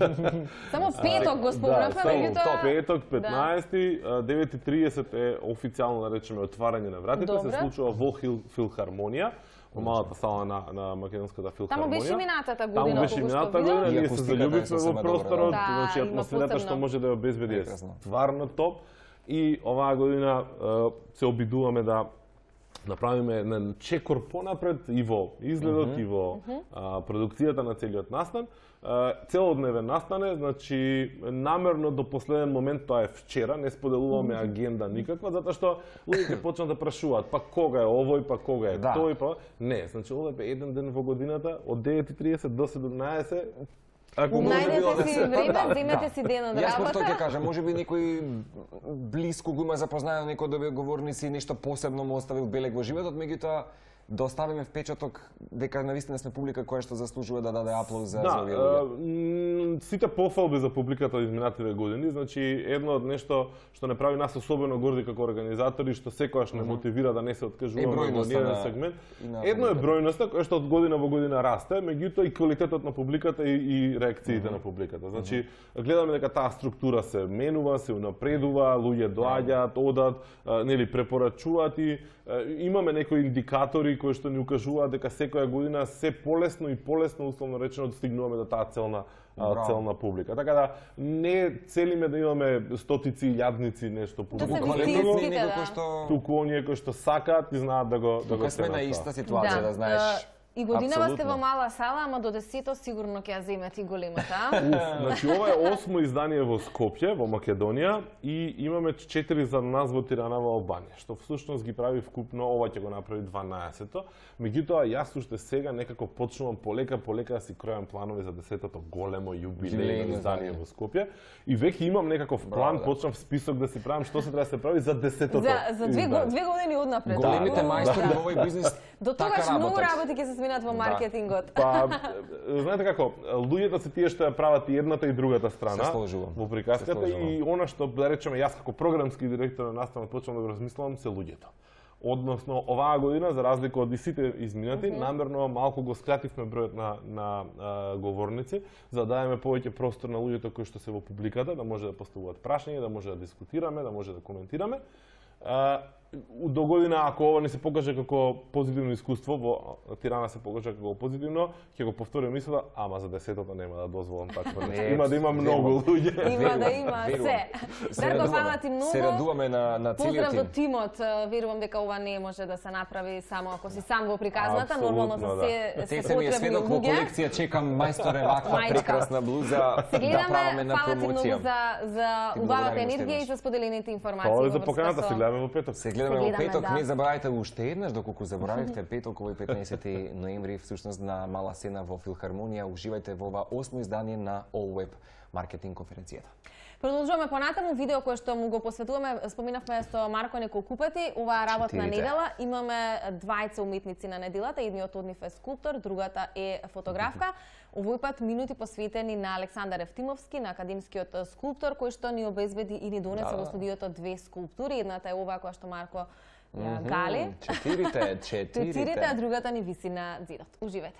Само петок го спомнавме, меѓутоа... Петок, петнаесети, девет и тридесет е официјално, да речеме, отварање на вратите, се случува во Филхармонија, во малата сала на, на Македонската филхармонија. Таму беше минатата година. Таму беше минатата година, ние се заљубивме во просторот, да, значи атмосферата што може да ја обезбеди е стварно топ. И оваа година се обидуваме да направиме еден чекор понапред и во изгледот, mm -hmm. и во а, продукцијата на целиот настан. Целодневен настане, значи намерно до последен момент, тоа е вчера, не споделуваме агенда никаква, затоа што луѓето почнат да прашуваат, па кога е овој, па кога е да. тој, па не, значи ова е еден ден во годината од девет и тридесет до седумнаесет. Ако најдете си време, земете си ден од работа. Јас тоа ќе кажам, можеби некој блиско го има запознаено, некој да ви говорници, нешто посебно му оставил белег во животот, меѓутоа да оставиме впечаток дека навистина сме публика која што заслужува да даде аплауз за да, овие луѓе. Сите пофалби за публиката од изминативе години, значи едно од нешто што не прави нас особено горди како организатори, што секогаш не мотивира да не се откажуваме во ниеден сегмент. Едно е бројноста која што од година во година расте, меѓутоа и квалитетот на публиката и, и реакциите mm -hmm. на публиката. Значи гледаме дека таа структура се менува, се унапредува, луѓе доаѓаат, одат, нели препорачуваат и имаме некои индикатори кои што ни укажуваат дека секоја година се полесно и полесно, условно речено, достигнуваме до таа целна Браво. целна публика. Така да не целиме да имаме стотици и илјадници нешто публика. Туку квалитетни некои што туку оние кои што сакаат и знаат да го да го сме на иста ситуација, да, да знаеш. И годинава сте во мала сала, ама до десето сигурно ќе ја земете и големата. Значи ова е осмо издание во Скопје, во Македонија, и имаме четири за нас во Тирана, во Албанија, што всушност ги прави вкупно, ова ќе го направи дванаесетто. Меѓутоа јас уште сега некако почнувам полека полека да си кројам планови за десетото големо јубилејно издание во Скопје и веќе имам некаков план, да. почнав список да си правам што се треба да се прави за десетото. За, за две, две години однапред. Големите мајстори во овој бизнис. До тогаш многу работи ќе се сменат во маркетингот. Да. Па, знаете како, луѓето се тие што ја прават и едната и другата страна во приказката и она што, да речеме, јас како програмски директор на настанот почнам да го размислувам се луѓето. Односно, оваа година, за разлика од и сите изминати, mm -hmm. намерно малку го скративме бројот на, на а, говорници, за да дадеме повеќе простор на луѓето кои што се во публиката, да може да поставуваат прашања, да може да дискутираме, да може да коментираме. До година, ако ова не се покаже како позитивно искуство, во Тирана се покаже како позитивно, ќе го повторим мисла, ама за десетото нема да дозволам такво нешто. Има да има многу луѓе. Има да има се. Дарко, фала ти многу. Се радуваме на на целиот тим. Поздрав до тимот. Верувам дека ова не може да се направи само ако си сам во приказната, нормално за се се потребни луѓе. Сведок во колекција, чекам мајсторе ваква прекрасна блуза да правиме на промоција. Фала ти многу за за убавата енергија и за споделените информации. Фала за поканата, се гледаме во петок. Се гледаме во петок. Не забравајте уште еднаш, доколку заборавивте петок, овој петнаесети ноември, всушност на Мала сцена во Филхармонија. Уживајте во ова осмо издание на All Web маркетинг конференцијата. Продолжуваме понатаму видео кое што му го посветуваме, споминавме со Марко неколку пати, оваа работна недела. Имаме двајца уметници на неделата, едниот од нив е скулптор, другата е фотографка. Овој пат минути посветени на Александар Евтимовски, на академскиот скулптор, кој што ни обезбеди и ни донесе да, во студиото две скулптури. Едната е оваа која што Марко ја гали. Четирите, четирите. Четирите, а другата ни виси на зидот. Уживајте.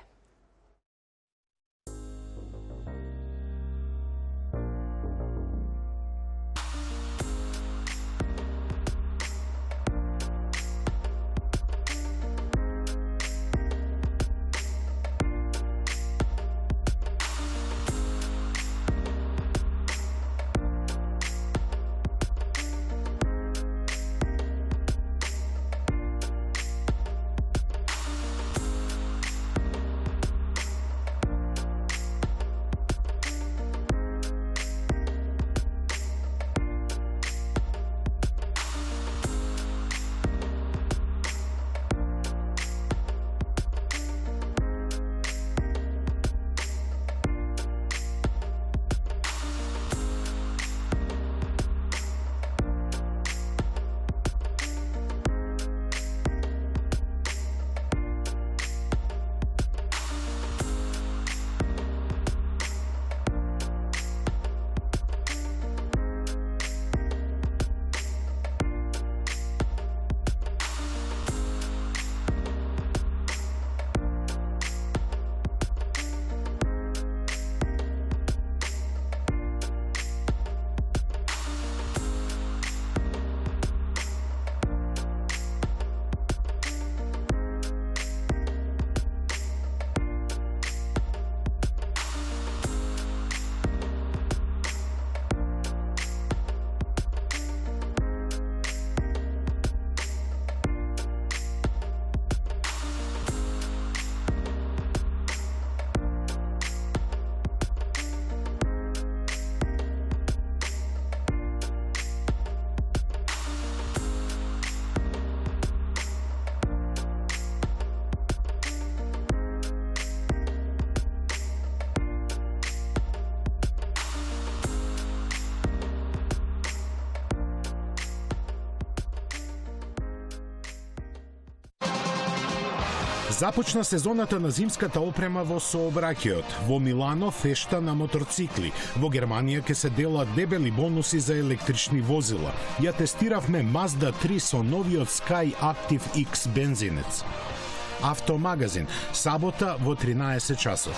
Започна сезоната на зимската опрема во сообраќајот. Во Милано фешта на моторцикли. Во Германија ќе се делат дебели бонуси за електрични возила. Ја тестиравме Mazda три со новиот Sky Active X бензинец. Автомагазин, сабота во тринаесет часот.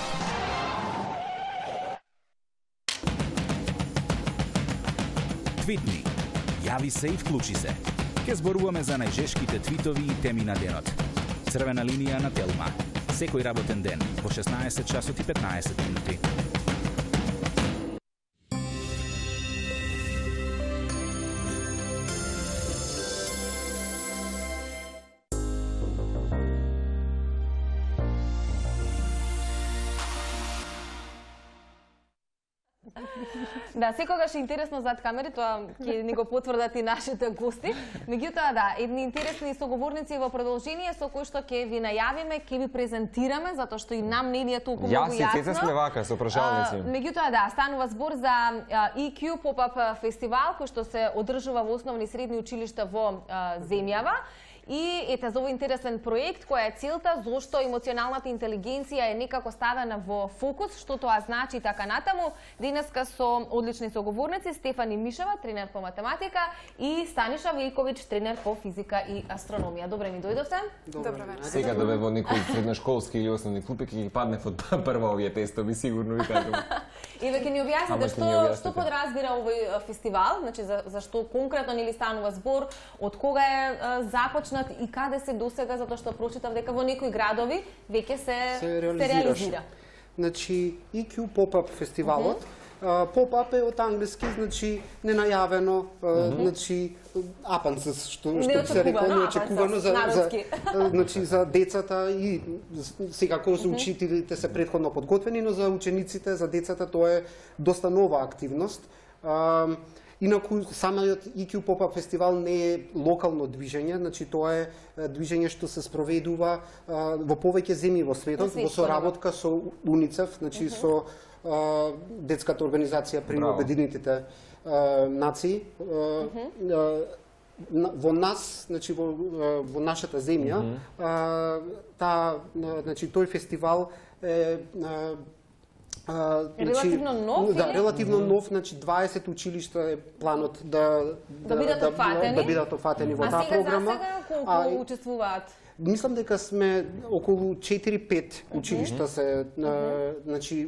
Твитни. Јави се и вклучи се. Ке зборуваме за најжешките твитови и теми на денот. Црвена линија на Телма. Секој работен ден во шеснаесет часот и петнаесет минути. Да, секогаш е интересно зад камери, тоа ќе ни го потврдат и нашите гости. Меѓутоа, да, едни интересни соговорници во продолжение со кои што ќе ви најавиме, ќе ви презентираме, затоа што и нам не ни е толку многу јасно. Јас и сите сме вака со прашалници. Меѓутоа, да, станува збор за и кју Pop-up фестивал кој што се одржува во основни и средни училишта во а, земјава. И ете за овој интересен проект, која е целта, зошто емоционалната интелигенција е некако ставена во фокус, што тоа значи така натаму. Денеска со одлични соговорници Стефани Мишева, тренер по математика, и Станиша Великовиќ, тренер по физика и астрономија. Добре ми дојдовте. Добро вечер. Сега да бе во некој средношколски или основни клуб ќе ги падне од прва овие тестови, сигурно ви кажам. Еве ќе ни објасните што што подразбира овој фестивал, значи за зашто конкретно нели станува збор, од кога е започнат и каде се досега, затоа што прочитав дека во некои градови веќе се се реализира. Значи и кју Pop-up фестивалот, Pop-up е од англиски, значи ненајавено, значи апансес, што што се рекол, неочекувано за за значи за децата и секако за учителите се претходно подготвени, но за учениците, за децата тоа е доста нова активност. Инаку самиот и кју Pop-up фестивал не е локално движење, значи тоа е движење што се спроведува во повеќе земји во светот, во соработка со УНИЦЕФ, значи со детската организација при Обединетите нации. Во нас, значи во, во нашата земја, та, значи тој фестивал е релативно нов, да, релативно нов, значи дваесет училишта е планот да да бидат опфатени, да бидат опфатени во таа програма. А сега колку учествуваат? Мислам дека сме околу четири-пет училишта се значи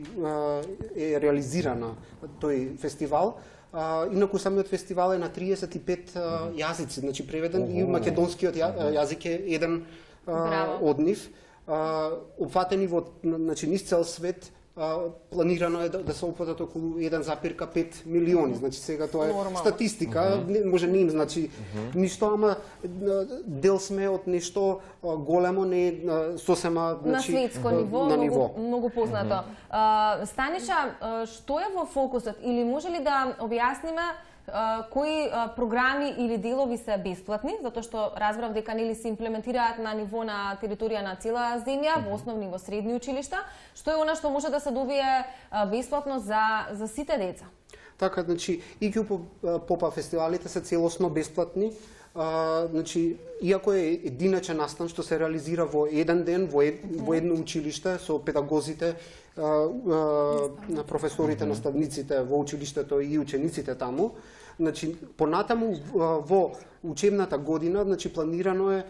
е реализирана тој фестивал. Инаку самиот фестивал е на триесет и пет јазици, значи преведен и македонскиот јазик е еден од нив. Опфатени во значи низ цел свет. Планирано е да, да се опфатат околу еден запирка пет милиони, значи сега тоа е нормално. Статистика, mm -hmm. не, може не им значи mm -hmm. ништо, ама дел сме од нешто големо, не сосема значи на светско ниво, на многу, ниво. многу познато. Mm -hmm. uh, Станиша, што е во фокусот или може ли да објасниме Uh, кои uh, програми или делови се бесплатни, затоа што разбрав дека нели се имплементираат на ниво на територија на цела земја, во основни и во средни училишта, што е она што може да се добие uh, бесплатно за за сите деца. Така, значи и кју Pop-up фестивалите се целосно бесплатни. Uh, значи, иако е единачен настан што се реализира во еден ден, во, ед, во едно училиште со педагозите, uh, uh, професорите, наставниците во училиштето и учениците таму. Значи, понатаму во учебната година, значи планирано е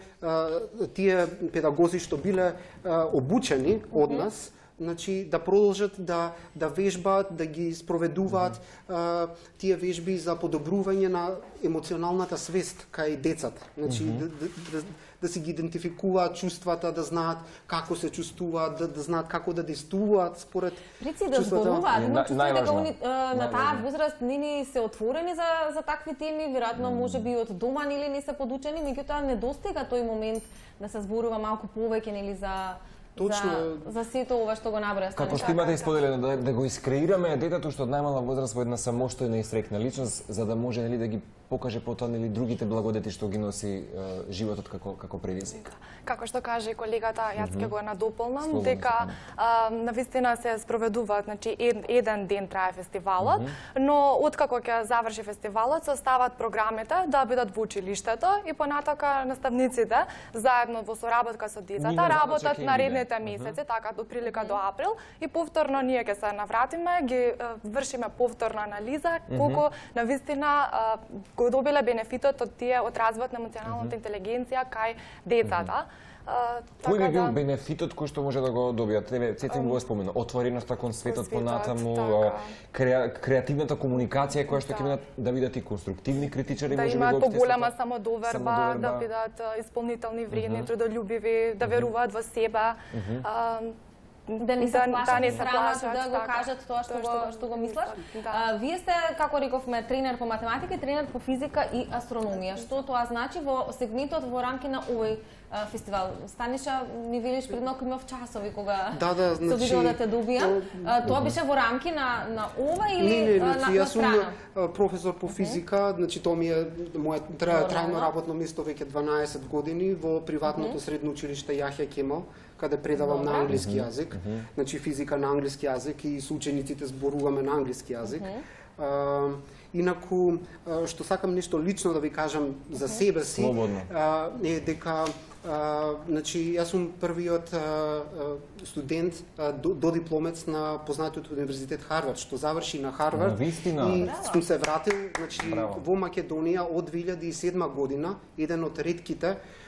тие педагози што биле обучени од нас, значи да продолжат да да вежбаат, да ги спроведуваат а, тие вежби за подобрување на емоционалната свест кај децата. Значи mm -hmm. да, да, да, да си ги идентификуваат чувствата, да знаат како се чувствуваат, да, да знаат како да действуваат според Прици да зборуваат, но чувствувам дека они на таа возраст нини се отворени за за такви теми, веројатно можеби од дома нели не се подучени, меѓутоа не достига тој момент да се зборува малку повеќе нели за Точно. За, за сето ова што го наброја. Како што имате исподелено, да, да го искреираме детето што од најмала возраст во една самостојна и срекна личност, за да може нели да ги покаже потоа нели другите благодети што ги носи е, животот како како предизвик. Како што каже колегата, јас ќе го надополнам дека навистина се спроведуваат, значи ед, еден ден трае фестивалот, mm -hmm. но откако ќе заврши фестивалот се остават програмите да бидат во училиштето и понатака наставниците заедно во соработка со децата работат наредните месеци, така од прилика до април и повторно ние ќе се навратиме, ги вршиме повторна анализа колку навистина го добиле бенефитот од тие од развојот на емоционалната интелигенција кај децата. Кој би бил бенефитот кој што може да го добијат? Еве, Цецин го спомена, отвореноста кон светот понатаму, креативната комуникација која што ќе бидат да бидат и конструктивни критичари, да можеби имаат поголема самодоверба, да бидат исполнителни, вредни, трудолюбиви, да веруваат во себе. Да не се плашат странат, да го кажат тоа што го што го мислат. Вие сте, како рековме, тренер по математика, тренер по физика и астрономија. Што тоа значи во сегментот во рамки на овој фестивал? Станиша, ни велиш пред малку имав часови кога да, да, се обидела да те добијам. Тоа беше во рамки на на ова или не, не, на јас сум професор по физика, значи тоа ми е моје трајно работно место веќе дванаесет години во приватното средно училиште Јахја Кемал, каде предавам на англиски јазик, значи физика на англиски јазик и со учениците зборуваме на англиски јазик. Инаку, што сакам нешто лично да ви кажам за себе си, е дека значи јас сум првиот студент додипломец на познатиот универзитет Харвард, што заврши на Харвард и сум се вратил, значи во Македонија од две илјади и седма година, еден од ретките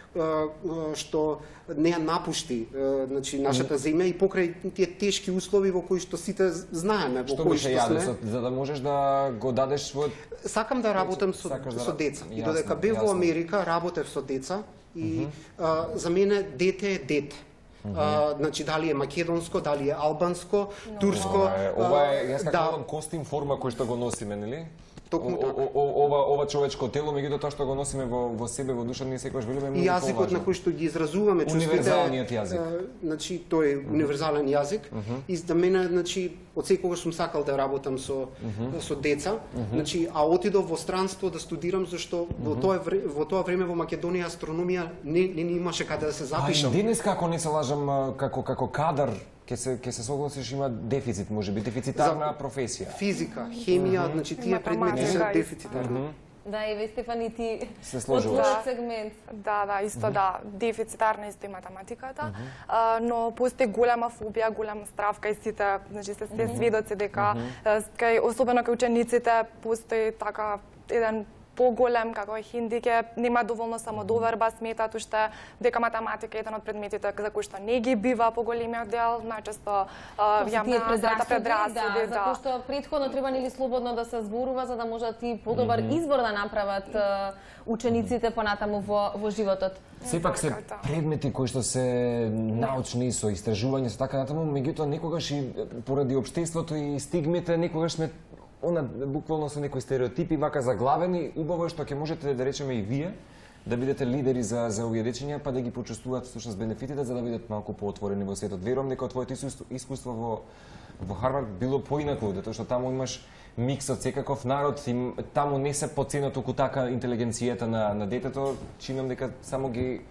што не ја напушти значи нашата земја и покрај тие тешки услови во кои што сите знаеме во кои што сме. Што за да можеш да го дадеш својот... Сакам да работам со, со деца. И додека бев во Америка, работев со деца и за мене дете е дете. Uh, значи дали е македонско, дали е албанско, no. турско. Ова е, јас како да. Костим форма кој што го носиме, нели? Токму така. Ова ова човечко тело, меѓутоа тоа што го носиме во во себе, во душа, ние секогаш велиме многу поважно. И јазикот на кој што ги изразуваме чувствите. Универзалниот јазик. Значи тој е универзален јазик. Uh -huh. И за мене, значи, од секогаш сум сакал да работам со uh -huh. со деца. Uh -huh. Значи, а отидов во странство да студирам зашто uh -huh. во тоа во тоа време во Македонија астрономија не не имаше каде да се запишам. А и денес како не се лажам како како кадар Ке се ке се согласиш, има дефицит, можеби дефицитарна за професија. Физика, хемија, mm -hmm. значи тие предмети се дефицитарни. Mm -hmm. Да, и Стефан, и ти се сложуваш. Од сегмент. Да, да, исто mm -hmm. да, дефицитарна исто и математиката, mm -hmm. а, но постои голема фобија, голема страв кај сите, значи се сте mm -hmm. сведоци дека mm -hmm. кај особено кај учениците постои така еден поголем како е хендикеп, нема доволно самодоверба, сметат уште дека математика е еден од предметите за кои што не ги бива поголемиот дел, најчесто ја предразсуди, предразсуди, да, затоа што претходно треба нели слободно да се зборува за да можат ти подобар mm -hmm. избор да направат uh, учениците понатаму во во животот. Сепак се предмети кои што се научни со истражување со така натаму, меѓутоа некогаш и поради општеството и стигмите некогаш сме она буквално со некои стереотипи вака заглавени. Убаво е што ќе можете да речеме и вие да бидете лидери за за овие дечиња, па да ги почувствуваат всушност бенефитите за да бидат малку поотворени во светот. Верувам дека твоето искуство во во Харвард било поинаку, затоа што таму имаш микс од секаков народ, и таму не се подценет толку така интелигенцијата на на детето, чинам дека само ги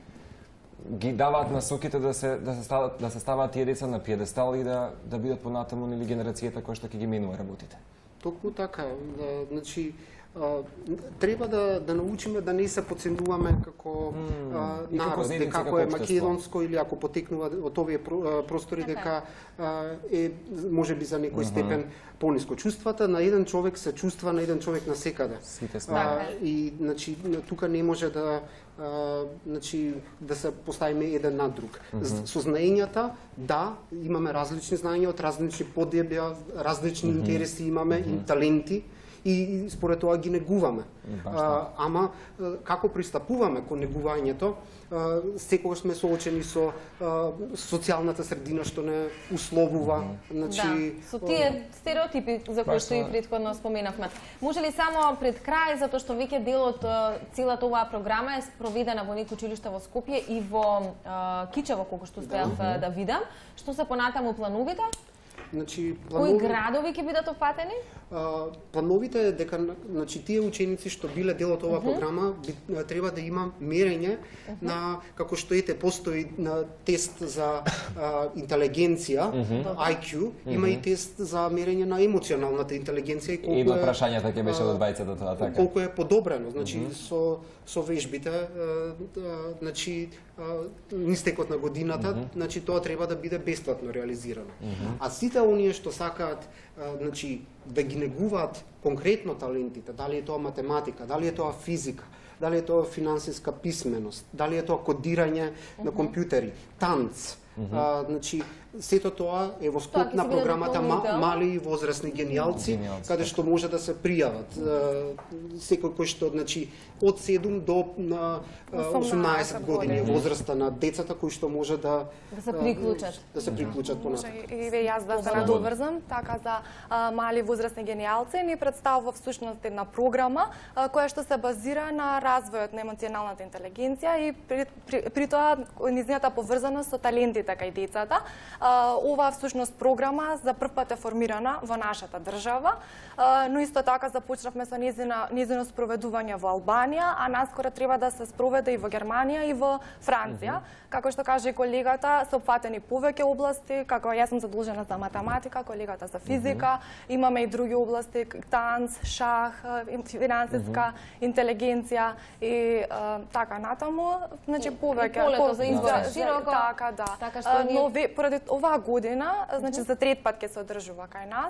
ги даваат насоките да се да се стават да се ставаат тие деца на пиедестал и да да бидат понатаму нели генерацијата која што ќе ги менува работите. Токму така, да, значи а, треба да да научиме да не се подценуваме како mm, а, народ, дека како е македонско или ако потекнува од овие простори дека а, е можеби за некој степен пониско. Чувствата на еден човек се чувства на еден човек насекаде. А, и значи тука не може да Uh, значи, да се поставиме еден над друг. Mm -hmm. Со знаењата, да, имаме различни знаења од различни подебја, различни mm -hmm. интереси имаме mm -hmm. и таленти и според тоа ги негуваме. Uh, ама како пристапуваме кон негувањето, uh, секогаш сме соочени со uh, социјалната средина што не условува, mm -hmm. значи да, со тие стереотипи за кои што и претходно споменавме. Може ли само пред крај, затоа што веќе дел од целата оваа програма е проведена во некои училишта во Скопје и во uh, Кичево, колку што успеав mm -hmm. да видам, што се понатаму плановите? Значи, планови... Кои градови ќе бидат опфатени? А, плановите дека значи тие ученици што биле дел од оваа uh -huh. програма би, треба да има мерење uh -huh. на како што ете постои на тест за а, интелигенција, uh -huh. ай кју, uh -huh. има и тест за мерење на емоционалната интелигенција и колку Има прашањата ќе беше од бајцата тоа така. Колку е подобрено, значи uh -huh. со со вежбите, а, а, значи нистекот на годината, uh -huh. значи тоа треба да биде бесплатно реализирано. Uh -huh. А сите оние што сакаат а, значи да ги негуваат конкретно талентите, дали е тоа математика, дали е тоа физика, дали е тоа финансиска писменост, дали е тоа кодирање uh -huh. на компјутери, танц, uh -huh. а, значи сето тоа е во скоп на програмата Мали и возрастни гениалци, гениалци каде што може да се пријават секој кој што значи од седум до на осумнаесет години возраста на децата кои што може да да се приклучат да се приклучат понатаму. И ве јас да се надоврзам така за а, мали возрастни гениалци ни представува всушност една програма а, која што се базира на развојот на емоционалната интелигенција и при, при, при тоа низината поврзаност со талентите кај децата. Ова всушност програма за прв пат е формирана во нашата држава, но исто така започнавме со низина низино спроведување во Албанија, а наскоро треба да се спроведе и во Германија и во Франција. Mm -hmm. Како што каже колегата, се опфатени повеќе области, како јас сум задолжена за математика, колегата за физика, mm -hmm. имаме и други области, танц, шах, финансиска mm -hmm. интелигенција и а, така натаму, значи повеќе полето за избор широко. Така, да. Така што ние... Но ве, поради оваа година, значи за трет пат ќе се одржува кај нас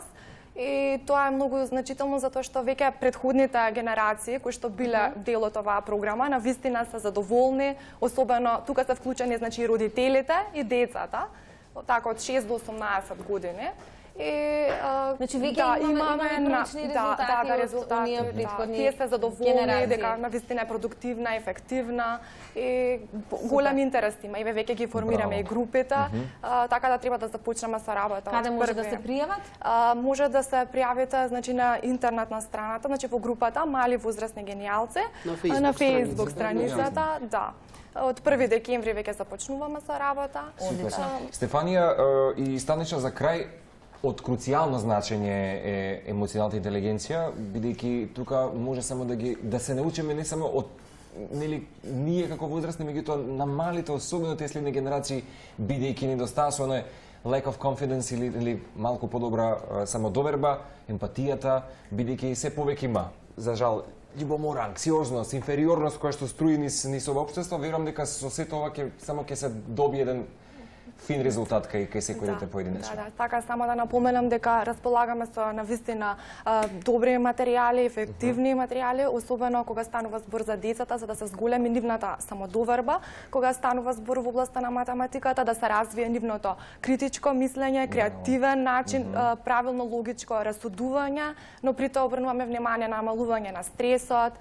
И тоа е многу значително затоа што веќе предходните генерации кои што биле дел од оваа програма на вистина се задоволни, особено тука се вклучени значи родителите и децата, така од шест до осумнаесет години. И значи веќе да, имаме, имаме на, прилични да, резултати, да, да, резултати од предходни да, тие се задоволни генерации. дека навистина е продуктивна, ефективна и голем интерес има. Еве веќе ги формираме Браво. и групите, Mm -hmm. а, така да треба да започнеме со работа. Каде може да се пријават? А, може да се пријавите значи на интернетна страната, значи во групата Мали возрастни генијалци на Facebook, на Facebook страницата. страницата, да. Од први декември веќе започнуваме со работа. Одлично. Стефанија, и станеше за крај, од круцијално значење е емоционалната интелигенција, бидејќи тука може само да ги да се научиме не само од нели ние како возрастни, меѓутоа на малите, особено тие следни генерации, бидејќи недостаа со оној lack of confidence или, или малку подобра самодоверба, емпатијата, бидејќи се повеќе има, за жал, љубомора, анксиозност, инфериорност која што струи низ низ ова општество, верувам дека со сето ова ќе само ќе се добие еден фин резултат кај кај секој дете поединечно. Да, да, така само да напоменам дека располагаме со навистина добри материјали, ефективни материјали, особено кога станува збор за децата, за да се зголеми нивната самодоверба, кога станува збор во областа на математиката, да се развие нивното критичко мислење, креативен начин, mm -hmm. правилно логичко расудување, но при тоа обрнуваме внимание на намалување на стресот,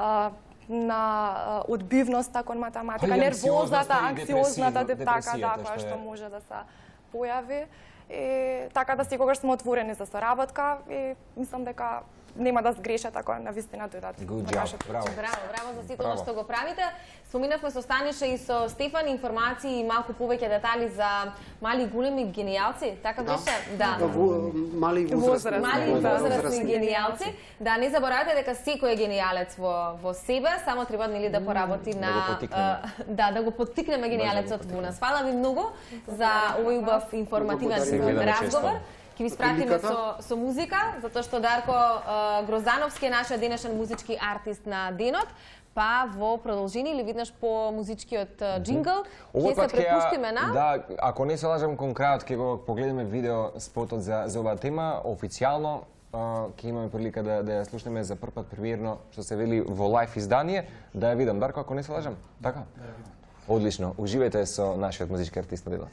на одбивноста кон математика, нервозата, анксиозната, така, да, која што може да се појави. И така да секогаш сме отворени за соработка и мислам дека нема да сгрешат ако навистина дојдат. Good job, браво. Браво, браво за сите тоа што го правите. Споминавме со Станиша и со Стефан информации и малку повеќе детали за мали и големи генијалци, така беше? Да. Мали и возрастни. Мали и возрастни генијалци. Да, не заборавате дека секој е генијалец во во себе, само треба нели да поработи на да, да го поттикнеме генијалецот во нас. Фала ви многу за овој убав информативен разговор. Ќе ви спратиме со, со музика, затоа што Дарко uh, Грозановски е нашиот денешен музички артист на денот, па во продолжение или виднаш по музичкиот uh, джингл, ќе се препуштиме на... Да, ако не се лажам кон крајот, ќе го погледаме видео спотот за, за оваа тема, официјално uh, ќе имаме прилика да, да ја слушнеме за прв пат премиерно, што се вели во лайф издание, да ја видам. Дарко, ако не се лажам, така? Да, ја видам. Одлично, уживајте со нашиот музички артист на денот.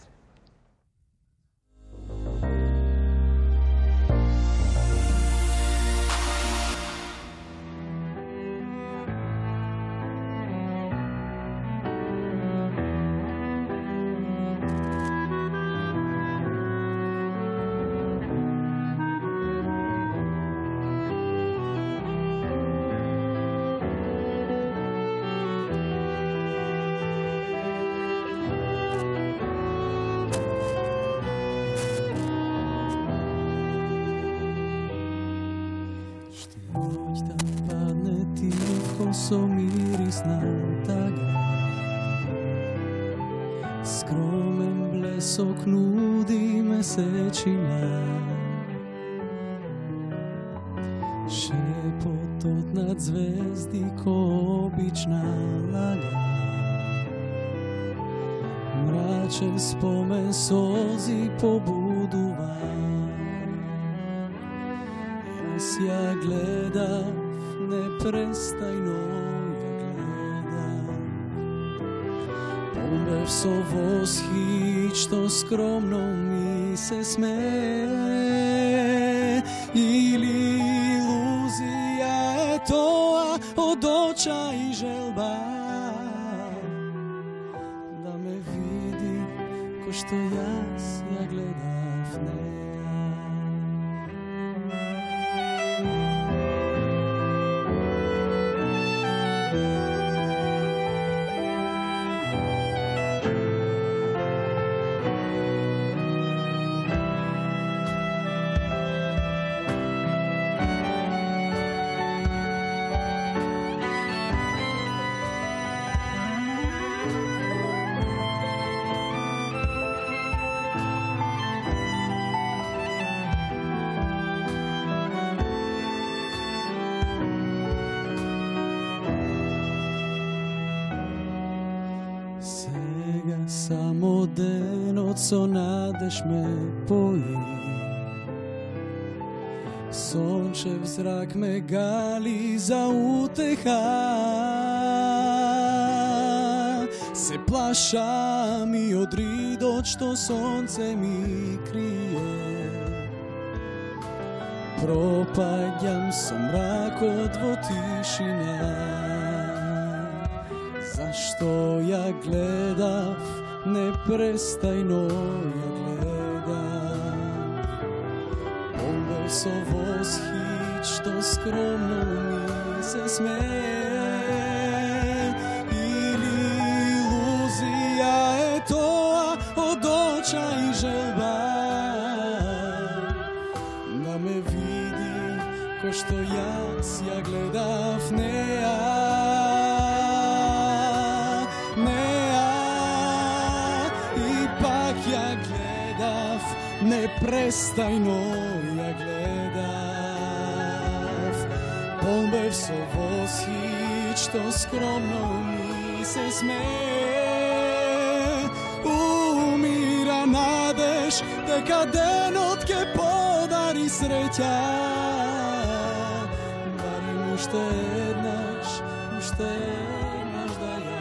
Со мирисна тага, скромен блесок нуди месечина, шепотот над звезди ко обична лага, мрачен спомен солзи побудува. Јас ја гледав непрестајно ја гледам. Помбев со восхит што скромно ми се смее. Или илузија е тоа од оча и желба да ме види кој што јас ја гледав неја. Само денот со надеж ме пои, сончев зрак ме гали за утеха. Се плашам и од ридот што сонце ми крие. Пропаѓам со мракот во тишина. Зашто ја гледав, непрестајно ја гледав. Полбев со восхит што скромно ми се смее. Или илузија е тоа од очај желба. Да ме види кој што јас ја гледав неа. Непрестајно ја гледав. Полбев со восхит што скромно ми се смее. Умира надеж дека денот ке подари среќа. Барем уште еднаш, уште еднаш да ја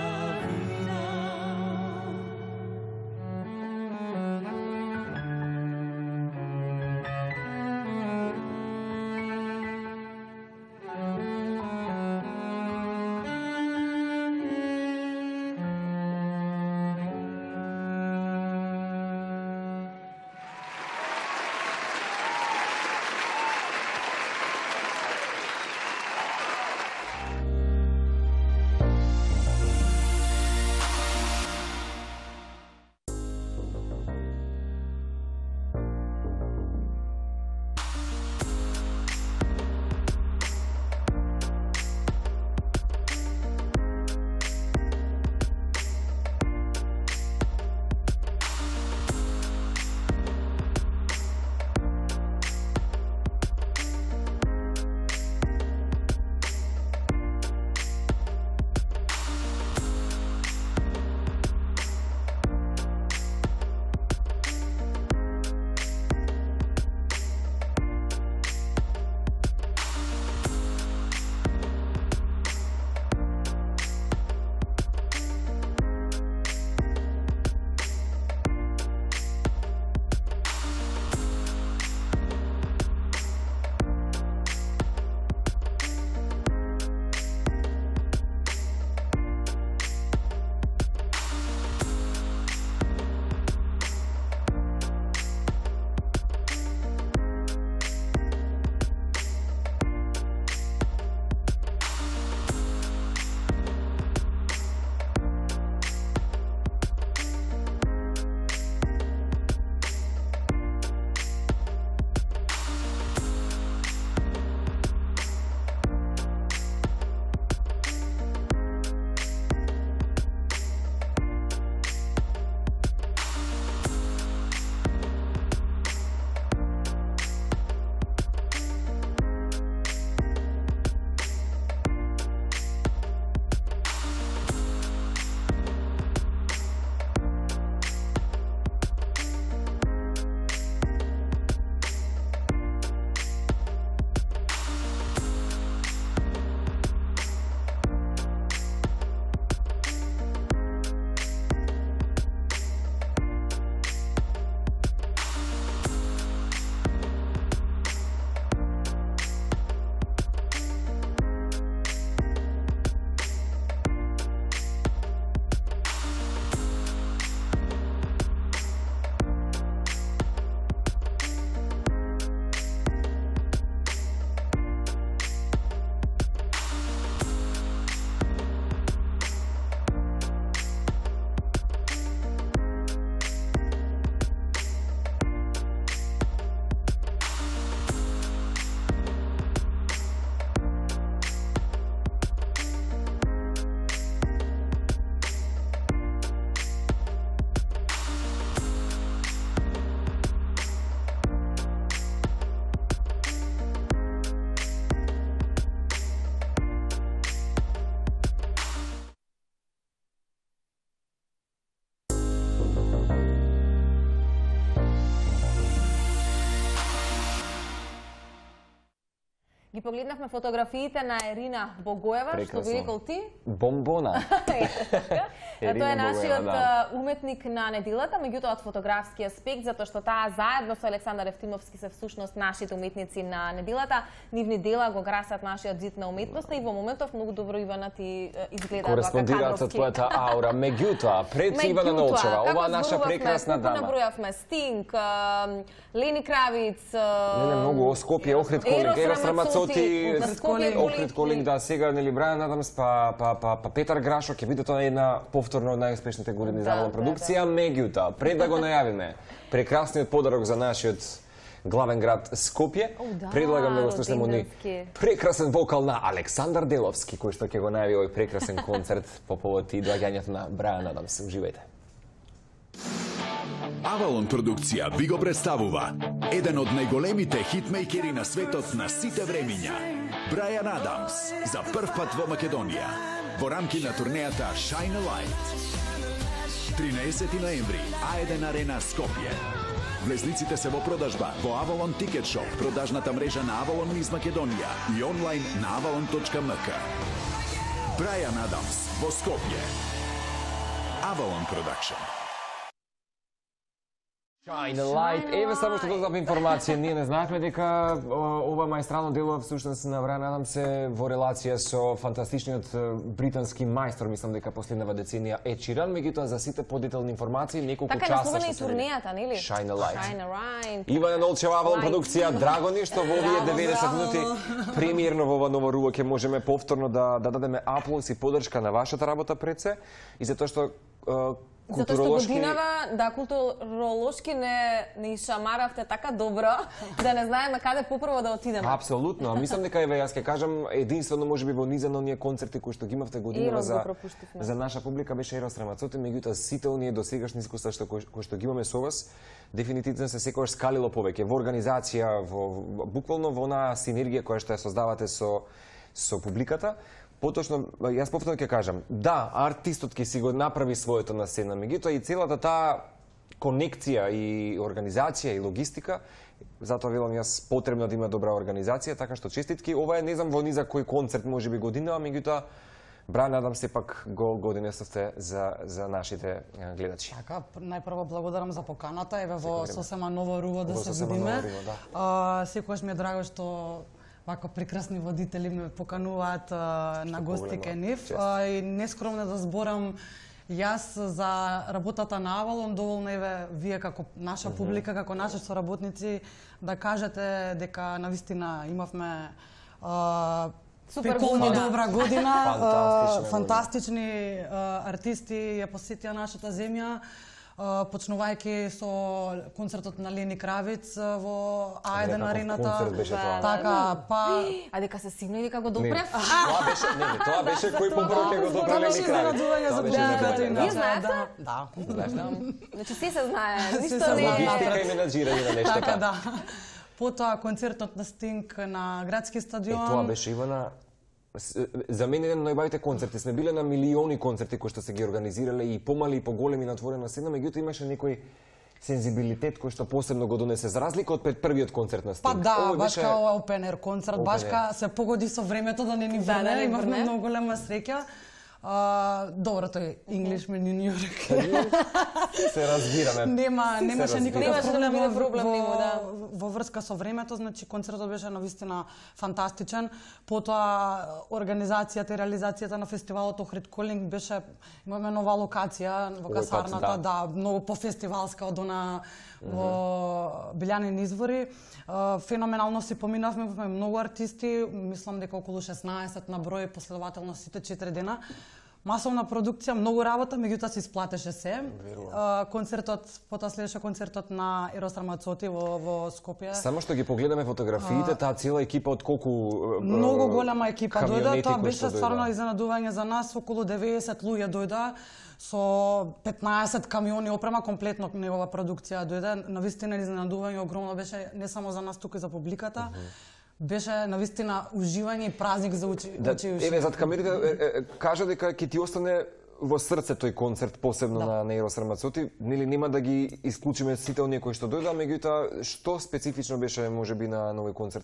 Ги погледнавме фотографиите на Ерина Богоева, што би рекол ти? Бомбона. Тоа е нашиот уметник на неделата, меѓутоа од фотографски аспект, затоа што таа заедно со Александар Евтимовски се всушност нашите уметници на неделата. Нивни дела го красат нашиот зид на уметноста и во моментов многу добро Ивана ти изгледа кореспондираат со твојата аура. Меѓутоа, пред Ивана Нолчева, оваа наша прекрасна дама. Како набројавме Стинг, Лени Кравиц, Не, многу Скопје, Охрид Колинг, Ерос Рамацоти, Охрид Колинг, да, сега нели Брајан Адамс, па па па па Петар Грашо ќе биде тоа една повторно од најуспешните години за оваа продукција. Меѓутоа, пред да го најавиме прекрасниот подарок за нашиот главен град Скопје, предлагам да го слушнеме ни прекрасен вокал на Александар Деловски, кој што ќе го најави овој прекрасен концерт по повод и доаѓањето на Брајан Адамс. Уживајте. Авалон продукција ви го представува еден од најголемите хитмейкери на светот на сите времиња, Брајан Адамс, за прв пат во Македонија, во рамки на турнејата Shine a Light. тринаесети ноември, А еден Арена Скопје. Влезниците се во продажба во Avalon Ticket Shop, продажната мрежа на Avalon из Македонија и онлайн на avalon точка ем ка. Брајан Адамс во Скопје. Avalon Production. Shine a Light. Еве само што додадам информација, ние не знаевме дека ова маестрално дело всушност на Брајан Адамс е во релација со фантастичниот британски мајстор, мислам дека последнава деценија Ед Ширан, меѓутоа за сите подетални информации неколку така часа што се и турнејата, нели? Shine a Light. Shine a Light. Ивана Нолчева, Авалон продукција, драго ни што во овие деветдесет минути премиерно во ова нова руа ќе можеме повторно да да дадеме аплауз и поддршка на вашата работа пред се и затоа што Затоа што годинава, да, културолошки не, не шамаравте така добро, да не знаеме каде попрво да отидеме. Апсолутно, мислам дека еве јас ќе кажам единствено можеби во низа на оние концерти кои што ги имавте годинава за за наша публика беше Ерос Рамацоти, меѓутоа сите оние досегашни искуства што кои, кои што ги имаме со вас, дефинитивно се секогаш скалило повеќе во организација, во буквално во онаа синергија која што ја создавате со со публиката. Поточно, јас повторно ќе кажам, да, артистот ќе си го направи своето на сцена, меѓутоа и целата таа конекција и организација и логистика, затоа велам јас потребно да има добра организација, така што честитки. Ова е не знам во низа кој концерт можеби годинава, меѓутоа Брајан Адамс сепак го годинесовте за за нашите гледачи. Така, најпрво благодарам за поканата, еве во сосема ново руво да се видиме. Да. Секогаш ми е драго што вако прекрасни водители ме покануваат а, на гости кај нив. И нескромно да зборам, јас за работата на Авалон, доволно еве вие како наша uh -huh. публика, како наши соработници, да кажете дека навистина имавме а, пеколно добра година, а, фантастични а, артисти ја посетија нашата земја. Почнувајќи со концертот на Лени Кравиц во А еден Арената. Така, па... А дека се стигна и дека го допрев? Тоа беше, не, не, тоа беше кој попрво ќе го допре Лени Кравиц. Тоа беше изненадување. Вие знаете? Да. Значи се се знае, ништо не е. Логистика и менаџирање на нештата. Така, да. Потоа концертот на Стинг на градски стадион. Е, тоа беше, Ивана, за мене еден од најубавите концерти. Сме биле на милиони концерти кои што се ги организирале и помали и поголеми на отворена сцена, меѓутоа имаше некој сензибилитет кој што посебно го донесе за разлика од пред првиот концерт на Стинг. Па да, Ово баш беше... као Open Air концерт, open баш ка се погоди со времето да не ни врне, да, имавме многу голема среќа. Uh, добро, тој Englishman in New York. Се разбираме. Нема, немаше никаков проблем, да проблем во, нема, да. во врска со времето, значи концертот беше навистина фантастичен. Потоа организацијата и реализацијата на фестивалот Охрид Колинг беше, имаме нова локација во касарната, да. да, многу пофестивалска од она во Билјанин извори. Феноменално си поминавме, имавме многу артисти, мислам дека околу шеснаесет на број последователно сите четири дена. Масовна продукција, многу работа, меѓутоа се исплатеше се. Uh, концертот, потоа следеше концертот на Ерос Рамацоти во, во Скопје. Само што ги погледаме фотографиите, uh, таа цела екипа од колку uh, многу голема екипа дојде, тоа беше стварно изненадување за нас, околу деветдесет луѓе дојда со петнаесет камиони опрема, комплетно негова продукција дојде. Навистина изненадување огромно беше не само за нас, туку и за публиката. Uh -huh. Беше навистина уживање и празник за очи. Да, еве зад камерите кажа дека ќе ти остане во срце тој концерт, посебно да. на Ерос Рамацоти. Нели нема да ги исклучиме сите оние кои што дојдоа, меѓутоа што специфично беше можеби на новиот концерт?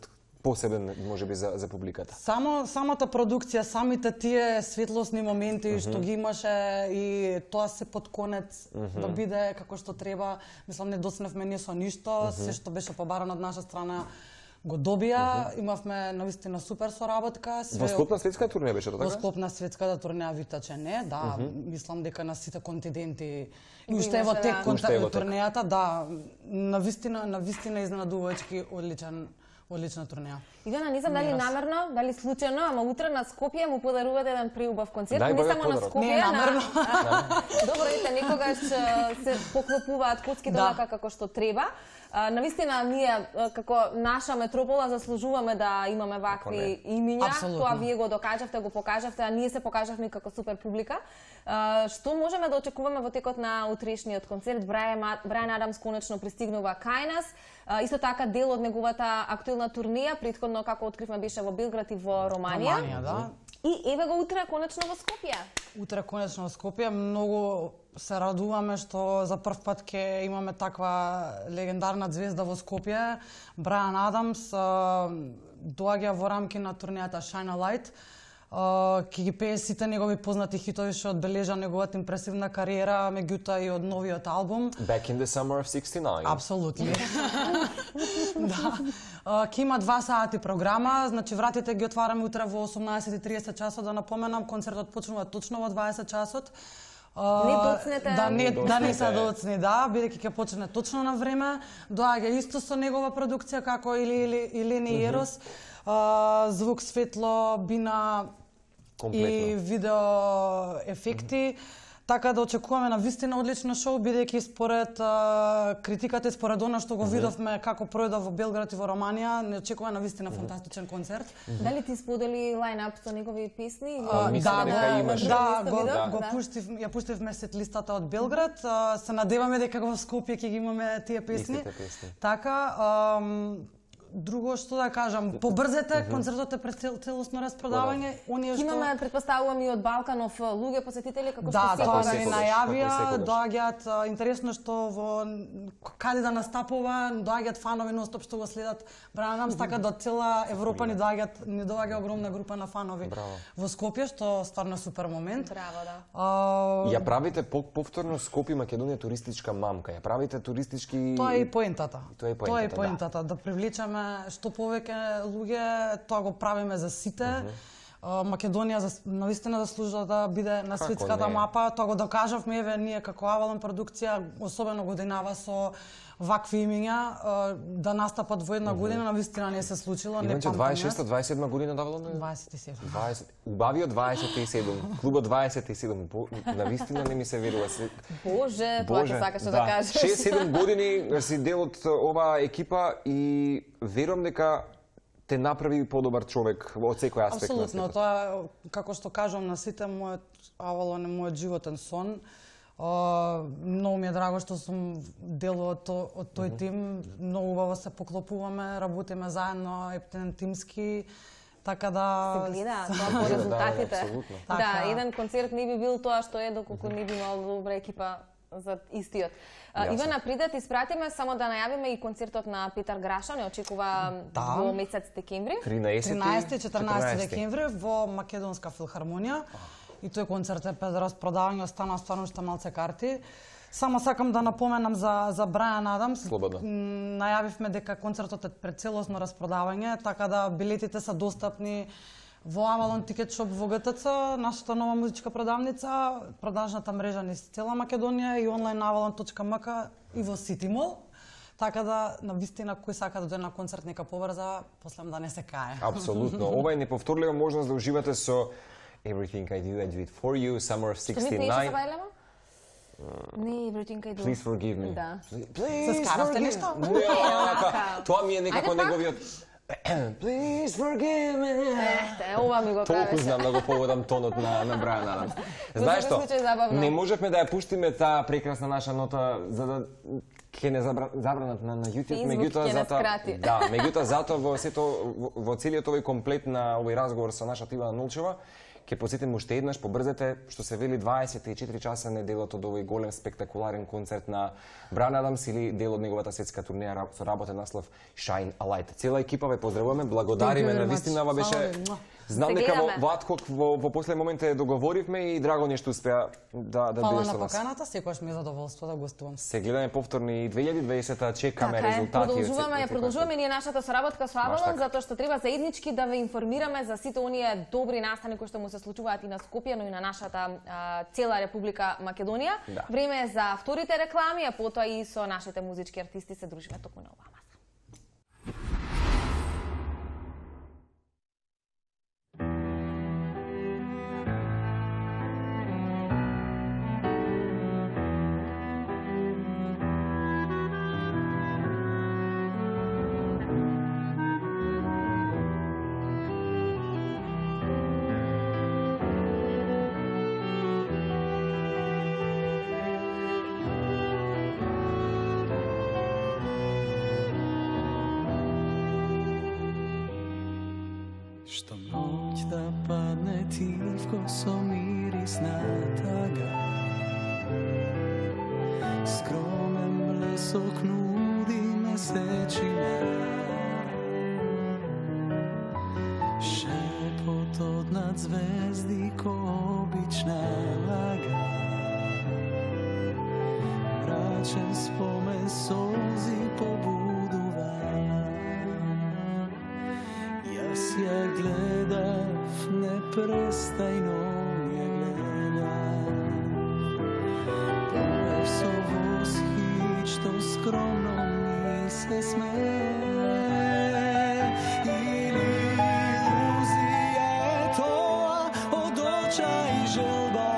посебен можеби за за публиката? Само самата продукција, самите тие светлосни моменти mm -hmm. што ги имаше и тоа се под конец mm -hmm. да биде како што треба. Мислам, не доцневме ние со ништо, mm -hmm. се што беше побарано од наша страна го добија, mm -hmm. имавме навистина супер соработка. Све... Во склоп на светската турнеја беше тоа така? Во склоп на светската турнеја витаче не, да, mm -hmm. мислам дека на сите континенти и уште во тек турнејата, да, навистина, навистина изненадувачки одличен одлична турнеја. Ивана, не знам дали намерно, дали случајно, ама утре на Скопје му подарувате еден преубав концерт, не само на Скопје, не намерно. Добро, ете, некогаш се поклопуваат коцките онака како што треба. Навистина, ние како наша метропола заслужуваме да имаме вакви имиња. Тоа вие го докажавте, го покажавте, а ние се покажавме како супер публика. Што можеме да очекуваме во текот на утрешниот концерт? Брајан Адамс конечно пристигнува кај нас. Исто така дел од неговата актуелна турнеја, претходно како откривме беше во Белград и во Романија. Романија, да. И еве го утре конечно во Скопје. Утре конечно во Скопје, многу се радуваме што за прв пат ќе имаме таква легендарна звезда во Скопје. Брајан Адамс доаѓа во рамки на турнејата Shine a Light. Ќе ги пее сите негови познати хитови што одбележа неговата импресивна кариера, меѓутоа и од новиот албум. Back in the summer of sixty-nine. Апсолутно. Да. Ќе има два сати програма, значи вратите ги отвараме утре во осумнаесет и тридесет часот, да напоменам, концертот почнува точно во дваесет часот. Не доцнете. Да, не, да не се доцни, да, бидејќи ќе почне точно на време. Доаѓа исто со негова продукција како или или Илени Ерос. Звук, светло, бина и видео ефекти. Така да очекуваме на вистина одлично шоу, бидејќи според а, критиката и според она што го видовме како пројде во Белград и во Романија, не очекува на вистина фантастичен концерт. Дали ти сподели лајнап со негови песни? А, да, да, да, го, да, го пуштив, ја пуштивме сет листата од Белград. А, се надеваме дека во Скопје ќе ги имаме тие песни. песни. Така, ам, друго што да кажам, побрзете, mm -hmm. концертот е пред цел, целосно распродавање. Оние што имаме, претпоставувам, и од Балканов луѓе посетители како да, што тоа ни најавија, доаѓаат, интересно што во каде да настапува, доаѓаат фанови ностоп што го следат Брајан Адамс, така до цела Европа ни доаѓаат, ни доаѓа огромна група на фанови. Браво. Во Скопје, што стварно е супер момент. Браво, да. А... Ја правите повторно Скопје Македонија туристичка мамка. Ја правите туристички. Тоа е и поентата. Тоа е поентата. Тоа е поентата, да, да привличаме што повеќе луѓе, тоа го правиме за сите. Uh -huh. Македонија за, навистина заслужува да биде на светската мапа, тоа го докажавме, еве ние како Авалон продукција, особено годинава со вакви имиња, да настапат во една година, навистина не се случило, не памтиме. дваесет и шеста, дваесет и седма година давало на дваесет и седма. дваесет Убавиот дваесет и седум, клубот дваесет и седум. Навистина не ми се верува. Боже, тоа ќе сакаше да, да кажеш. шест-седум години си дел од оваа екипа и верувам дека те направи подобар човек од секој аспект. Апсолутно, тоа како што кажам на сите, мојот Авалон е мојот животен сон. Uh, многу ми е драго што сум дел од, од тој mm -hmm. тим. Многу убаво се поклопуваме, работиме заедно, ептен тимски. Така да се гледа тоа по резултатите. Да, да, да, еден концерт не би бил тоа што е доколку не би имал добра екипа за истиот. Uh, Ивана, пред да ти испратиме, само да најавиме и концертот на Петар Граша, не очекува да. во месец декември. тринаесети и четрнаесети декември во Македонска филхармонија. И тој концерт е пред распродавање, остана стварно уште малце карти. Само сакам да напоменам за за Брајан Адамс. Слободно. Најавивме дека концертот е пред целосно распродавање, така да билетите се достапни во Avalon Ticket Shop во Г Т Ц, нашата нова музичка продавница, продажната мрежа низ цела Македонија и онлайн на avalon точка м к и во City Mall. Така да, на вистина, кој сака да дојде на концерт, нека побрза, после да не се кае. Апсолутно. Ова е неповторлива можност да уживате со Everything I Do, I Do It For You, Summer of sixty-nine. Што ми се Не, Everything I Do. Please Forgive Me. Да. Се скаравте нешто? Не, тоа ми е некако неговиот Please forgive me. Ете, ова ми го кажеш. Толку знам да го поводам тонот на на Брајан Адамс. Знаеш што? Не можевме да ја пуштиме таа прекрасна наша нота за да ќе не забранат на, на YouTube, меѓутоа затоа да, меѓутоа затоа во сето во, во целиот овој комплет на овој разговор со нашата Ивана Нолчева Ке посетиме уште еднаш, побрзете, што се вели дваесет и четири часа неделот од овој голем спектакуларен концерт на Брайан Адамс или дел од неговата светска турнеја со работен наслов Shine a Light. Цела екипа ве поздравуваме, благодариме, навистина ова беше. Знам дека во, во Адхок во, во последен момент е договоривме и драго ни што успеа да да бидеш со нас. Фала на поканата, секогаш ми е задоволство да гостувам. Се гледаме повторни две илјади и дваесета, чекаме така резултати. Продолжуваме, продолжуваме ние нашата соработка со Авалон, затоа што треба заеднички да ве информираме за сите оние добри настани кои што му се случуваат и на Скопје, но и на нашата а, цела Република Македонија. Да. Време е за вторите реклами, а потоа и со нашите музички артисти се дружиме токму на оваа маса. Што ноќ да падне тивко со мирисна тага, скромен блесок нуди месечина, шепотот над звезди ко обична лага, мрачен спомен солзи побудува. Јас ја гледав, непрестајно ја гледав. Поев со восхит, што скромно ми се смее. Или илузија е тоа од очај желба,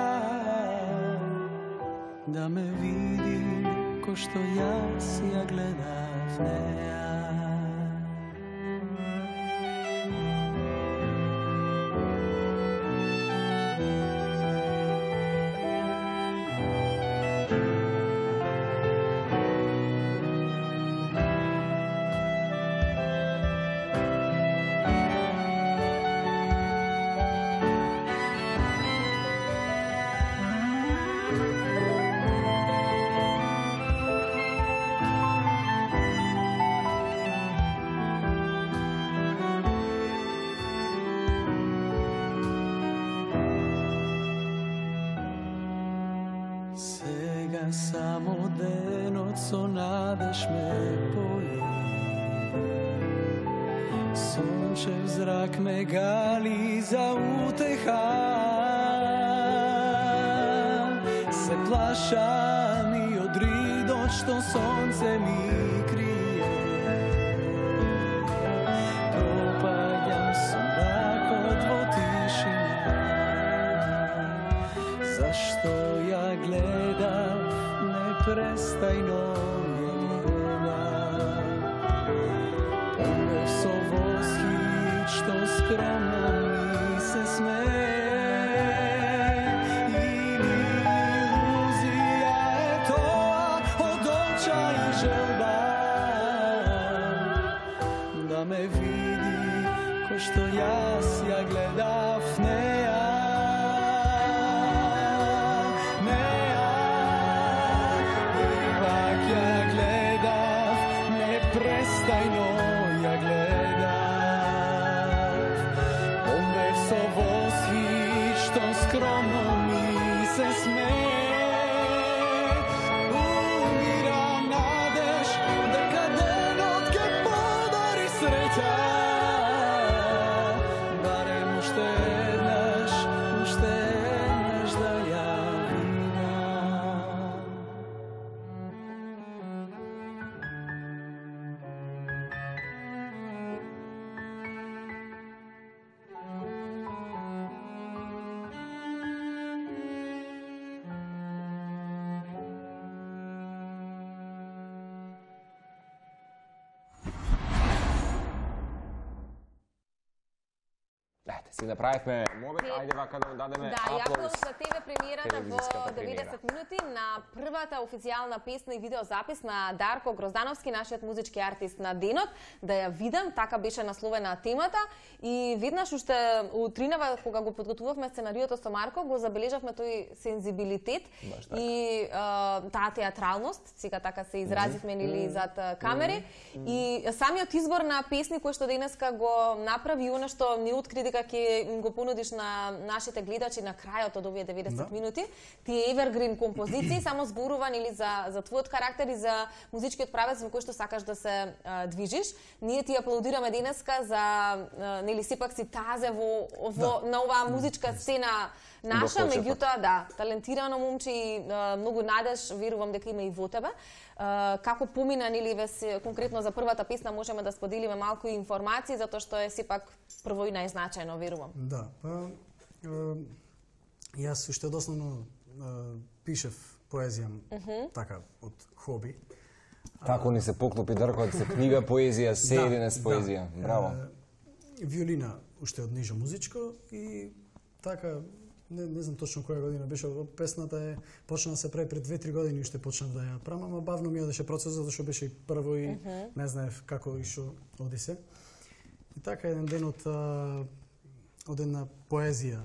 да ме види ко што јас ја гледав неја. Само денот со надеж ме пои, сончев зрак ме гали за утеха. Се плашам и од ридот што сонце ми крие, пропаѓам со мракот во тишина. Зашто ја гледав непрестајно ја гледав, поев со восхит што скромно ми се смее. Или илузија е тоа од очај желба, да ме види ко што јас ја гледав неја. Престајно ја гледав, Си направивме мобет, ајде вака да му дадеме да, аплауз. Да, за тебе премиерата во деветдесет минути на првата официјална песна и видеозапис на Дарко Гроздановски, нашиот музички артист на денот, да ја видам, така беше насловена темата и веднаш уште утринава кога го подготвувавме сценариото со Марко, го забележавме тој сензибилитет и а, таа театралност, сега така се изразивме нели зад камери и самиот избор на песни кои што денеска го направи она што не откри дека ќе го понудиш на нашите гледачи на крајот од овие деветдесет минути, тие evergreen композиции само зборува нели за за твојот карактер и за музичкиот правец во кој што сакаш да се а, движиш. Ние ти аплаудираме денеска за а, нели сепак си тазе во, во да. на оваа музичка сцена наша, меѓутоа да, талентирано момче и а, многу надеж, верувам дека има и во тебе. А, како помина нели вес конкретно за првата песна можеме да споделиме малку информации затоа што е сепак прво и најзначајно, верувам. Да, па јас уште од основно пишев поезија uh -huh. така од хоби. Како ни се поклопи Дарко, се книга, поезија, се да, едине с поезија. Да. Браво. Е, виолина уште од нижо музичко и така не, не знам точно која година беше песната е почна да се прави пред две-три години уште почнав да ја правам, ама бавно ми одеше процесот затоа што беше прво и uh -huh. не знаев како ишо оди се. И така еден ден од од една поезија,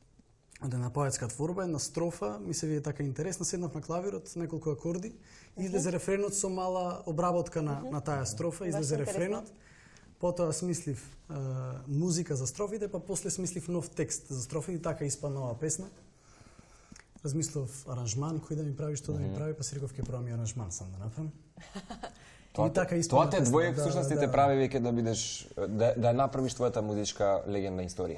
од една поетска творба, една строфа, ми се вие така интересна, седнав на клавирот, неколку акорди, излезе рефренот со мала обработка на, на таа строфа, излезе рефренот, потоа смислив е, музика за строфите, па после смислив нов текст за строфите и така испа нова песна. Размислив аранжман, кој да ми прави, што да ми прави, па си реков ќе пробам и аранжман сам да направам. Тоа, така тоа те двое всушност да, те прави веќе да бидеш да, да направиш твојата музичка легендна историја.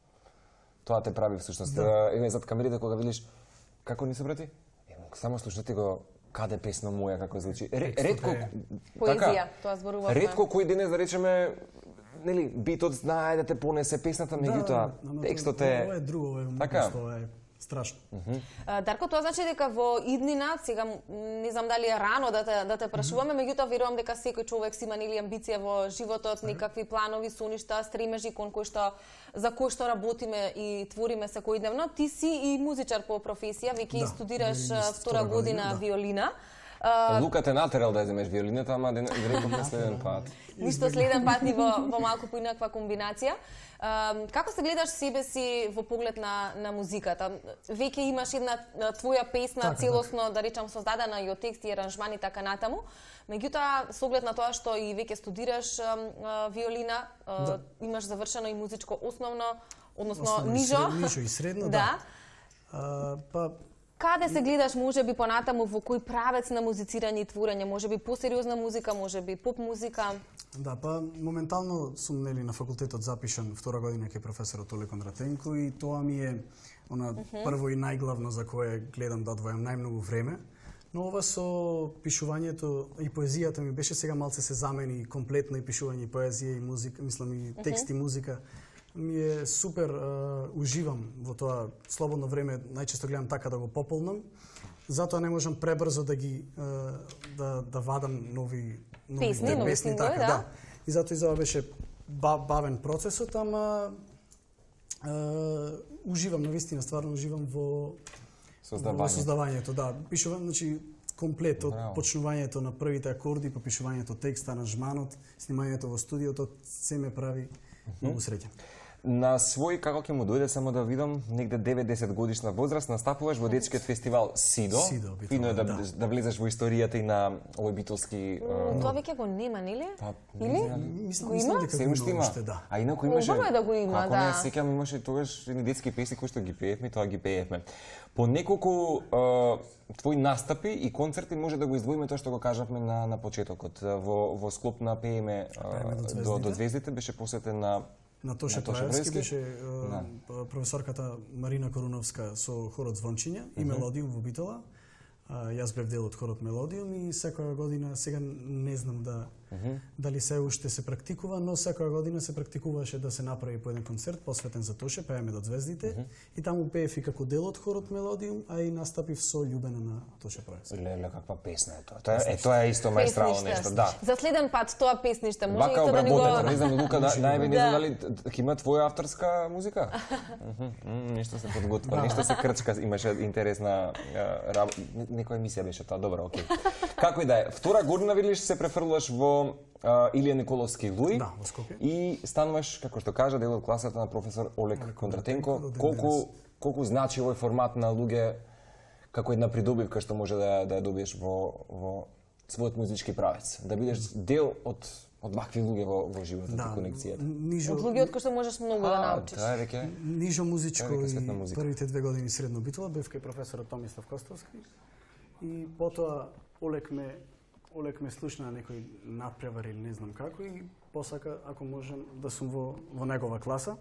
Тоа те прави всушност. Да. Еве зад камерите кога видиш како ни се брати? Само слушнете го каде песна моја како звучи. Ретко поезија, тоа зборувавме. Ретко кој денес да речеме нели битот знае да те понесе песната, меѓутоа текстот е ова е друго, ова е така. Ова е страшно. Uh -huh. Дарко, тоа значи дека во иднина, сега не знам дали е рано да те да те прашуваме, uh -huh. меѓутоа верувам дека секој човек си има нели амбиција во животот, некакви планови, соништа, стремежи кон кои што за кои што работиме и твориме секојдневно. Ти си и музичар по професија, веќе да, студираш втора година да. виолина. Лука те натерал да земеш виолината, ама реков следен пат. Ништо следен пат и во, во малку поинаква комбинација. Uh, како се гледаш себе си во поглед на, на музиката? Веќе имаш една твоја песна така, целосно, така. да речам, создадена и од текст и аранжман и така натаму. Меѓутоа, со оглед на тоа што и веќе студираш uh, виолина, uh, да. имаш завршено и музичко основно, односно Основно нижо. Нижо и средно, да. да. Uh, па Каде се гледаш можеби понатаму, во кој правец на музицирање и творење, можеби посериозна музика, можеби поп музика? Да, па моментално сум нели на факултетот запишан втора година кај професорот Оле Кондратенко и тоа ми е она uh -huh. прво и најглавно за кое гледам да одвојам најмногу време. Но ова со пишувањето и поезијата ми беше сега малце се замени комплетно и пишување и поезија и музика, мислам и текст uh -huh. и музика. Ми е супер, uh, уживам во тоа слободно време, најчесто гледам така да го пополнам. Затоа не можам пребрзо да ги uh, да да вадам нови нови песни, нови песни сингли, така, да. да. И затоа и за ова беше бавен процесот, ама uh, уживам, навистина, стварно уживам во создавањето. Во создавањето, да. Пишувам, значи комплет од почнувањето на првите акорди, па пишувањето текст, аранжманот, снимањето во студиото, се ме прави многу среќен. На свој, како ќе му дојде, само да видам, негде девет-десет годишна возраст, настапуваш во детскиот фестивал Сидо. Сидо, Фино е да, да. да влезеш во историјата и на овој битолски... Mm, тоа веќе го нема, нели? Па, или? Мислам, мислам дека се уште има. Да. А инаку имаше... Убаво е да го има, како да. не, сеќавам, имаше тогаш едни детски песни кои што ги пеевме, тоа ги пеевме. По неколку а, твои настапи и концерти може да го издвоиме тоа што го кажавме на, на почетокот. Во, во склоп на Пееме, Пееме до, до, до звездите беше посветен на На Тоше Троевски беше да. професорката Марина Коруновска со хорот Звончиња и uh -huh. Мелодиум во Битола. А, јас бев дел од хорот Мелодиум и секоја година, сега не знам да дали се уште се практикува, но секоја година се практикуваше да се направи по еден концерт посветен за Тоше, пееме до звездите, и таму пеев и како дел од хорот Мелодиум, а и настапив со љубена на Тоше Пројс. Леле, каква песна е тоа. Тоа е, тоа е исто маестрално нешто, да. За следен пат тоа песниште може Вака исто да ни го... обработено, не знам, Лука, да, најве не знам дали ќе има твоја авторска музика? Нешто се подготвува, нешто се крчка, имаше интересна некоја емисија беше тоа, добро, окей. Како и да е, втора година видиш се префрлуваш во Илија Николовски Луи да, во Скопје. И стануваш, како што кажа, дел од класата на професор Олег Кондратенко. Колку колку значи овој формат на луѓе како една придобивка што може да да ја добиеш во во својот музички правец, да бидеш дел од од вакви луѓе во во животот и конекцијата. Нижо... Од луѓе од кои што можеш многу да научиш. Да, веќе. Нижо музичко и првите две години средно битола бев кај професорот Томислав Костовски и потоа Олег ме Олег ме слушна на некој надпревар или не знам како и посака ако можам да сум во во негова класа.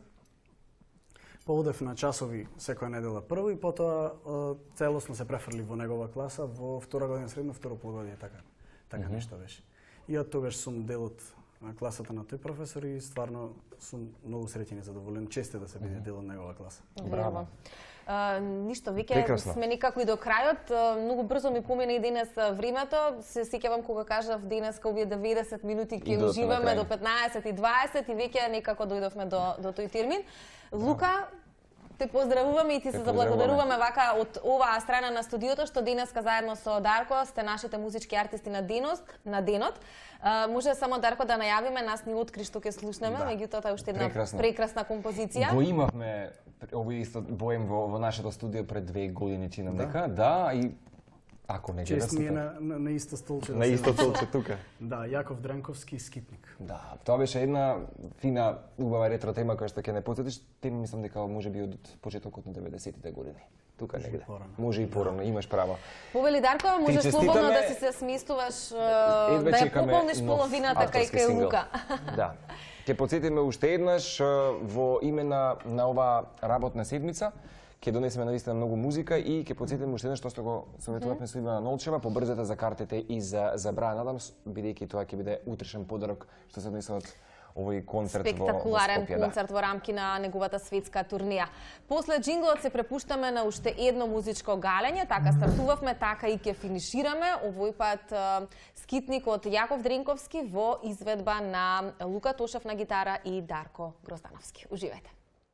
Поодев на часови секоја недела прво и потоа целосно се префрли во негова класа во втора година средно, второ полугодие, така. Така mm -hmm. нешто беше. И од тогаш сум дел од класата на тој професор и стварно сум многу среќен и задоволен. Чест е да се биде дел од негова класа. Браво. Uh, ништо, веќе сме некако и до крајот. Uh, многу брзо ми помина и денес времето. Се сеќавам кога кажав денес кога овие деветдесет минути ќе уживаме до петнаесет и дваесет и веќе некако дојдовме до до тој термин. Лука, те поздравуваме и ти се заблагодаруваме вака од оваа страна на студиото што денеска заедно со Дарко сте нашите музички артисти на денот, на денот. Uh, може само Дарко да најавиме, нас ни откри што ќе слушнеме, да. Меѓутоа тоа е уште една прекрасна, прекрасна композиција. Го имавме овој исто боем во, во нашето студио пред две години, чинам да. дека, да, и ако не чест ми е на, на, на исто столче. На исто столче тука. Да, Јаков Дранковски, Скитник. Да, тоа беше една фина, убава ретро тема која што ќе не потсетиш, тема мислам дека може би од почетокот на деветдесетите години. Тука негде. Може и порано, имаш право. Повели Дарко, можеш слободно да си се сместуваш, да ја пополниш половината кај кај Лука. Да. Ќе потсетиме уште еднаш во име на, на оваа работна седмица. Ќе донесеме навистина многу музика и ќе потсетиме уште еднаш што што го советувавме со Ивана Нолчева, побрзете за картите и за за Брајан Адамс, бидејќи тоа ќе биде утрешен подарок што се однесе од овој концерт во Скопје. Спектакуларен концерт во рамки на неговата светска турнеја. После джинглот се препуштаме на уште едно музичко галење, така стартувавме, така и ќе финишираме. Овој пат Скитник од Јаков Дренковски во изведба на Лука Тошев на гитара и Дарко Гроздановски. Уживајте.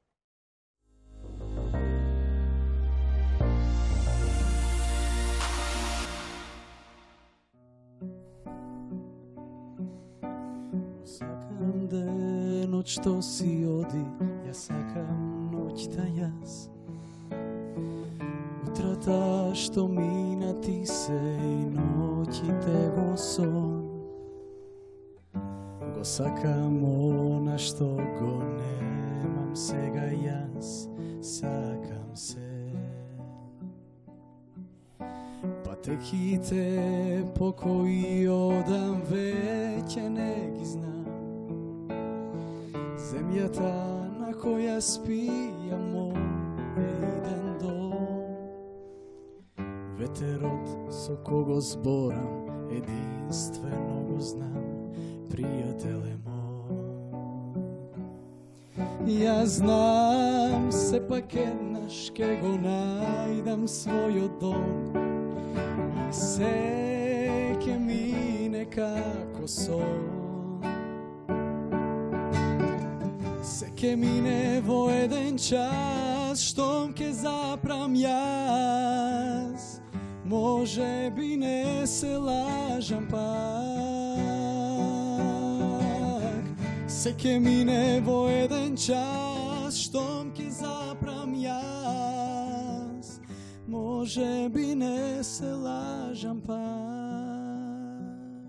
Денот што си оди, ја сакам ноќта јас. Утрата што мина ти се и ноќите во сон. Го сакам она што го немам сега јас, сакам се. Патеките по кои одам веќе не ги знам. Земјата на која спија мој е иден дом. Ветерот со кого зборам единствено го знам, пријателе мој. Ја знам сепак еднаш ке го најдам својот дом и се ке мине како сон. Се ке мине во еден час, штом ке запрам јас. Може би не се лажам пак. Се ке мине во еден час, штом ке запрам јас. Може би не се лажам пак.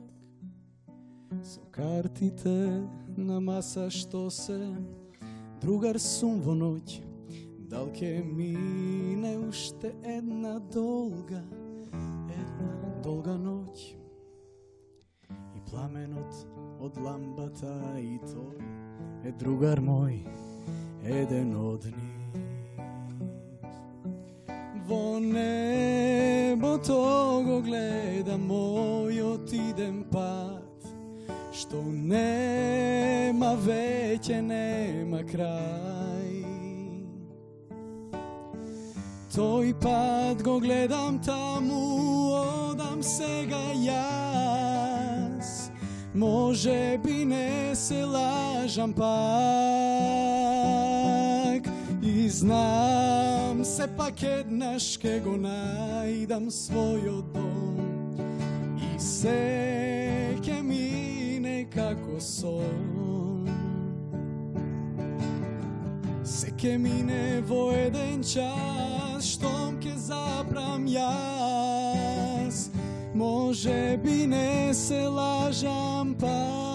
Со картите на маса што се другар сум во ноќ, дал ке мине уште една долга, една долга ноќ. И пламенот од ламбата и тој е другар мој, еден од нив. Во небото го гледам мојот иден пат, što nema veće, nema kraj. Той пат го гледам таму, одам сега јас. Може би не се лажам пак. И знам се пак еднаш ке го најдам својот дом. И се ке мине како сон. Се ке мине во еден час, штом ке запрам јас. Може би не се лажам пак.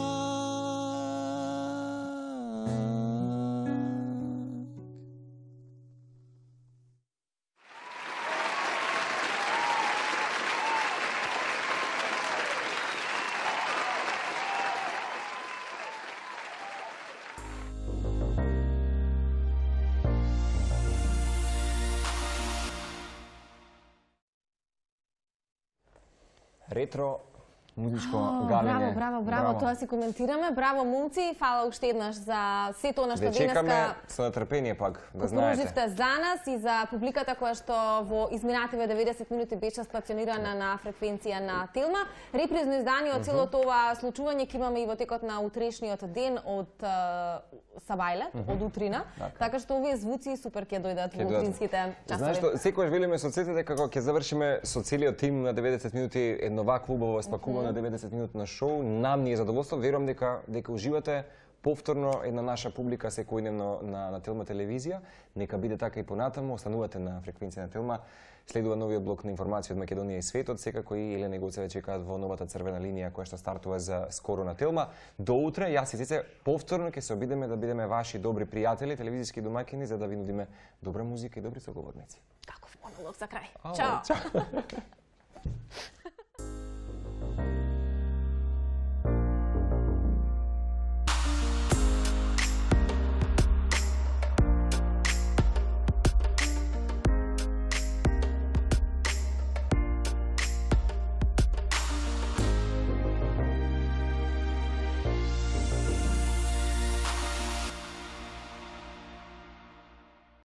Ретро музичко oh, галење. Браво, браво, браво, тоа си коментираме. Браво, момци, фала уште еднаш за сето она што денеска... Ве чекаме денеска... со нетрпение пак, да знаете. Продолживте за нас и за публиката која што во изминативе деветдесет минути беше стационирана на фреквенција на Телма. Репризно издание од целото ова случување ќе имаме и во текот на утрешниот ден од Сабајле, mm -hmm. од утрина. Така. така што овие звуци супер ќе дојдат во утринските часови. Знаеш што, секогаш велиме со сите дека кога ќе завршиме со целиот тим на деветдесет минути едно вакво убаво спакувано mm -hmm. деветдесет минутно шоу, нам ни е задоволство, верувам дека дека уживате повторно една наша публика секојдневно на на Телма телевизија. Нека биде така и понатаму, останувате на фреквенција на Телма. Следува новиот блок на информација од Македонија и светот, секако и Елена и Гоце ве чекаат во новата црвена линија која што стартува за скоро на Телма. До утре, јас и Цеце повторно ќе се обидеме да бидеме ваши добри пријатели, телевизиски домаќини, за да ви нудиме добра музика и добри соговорници. Каков монолог за крај. Чао!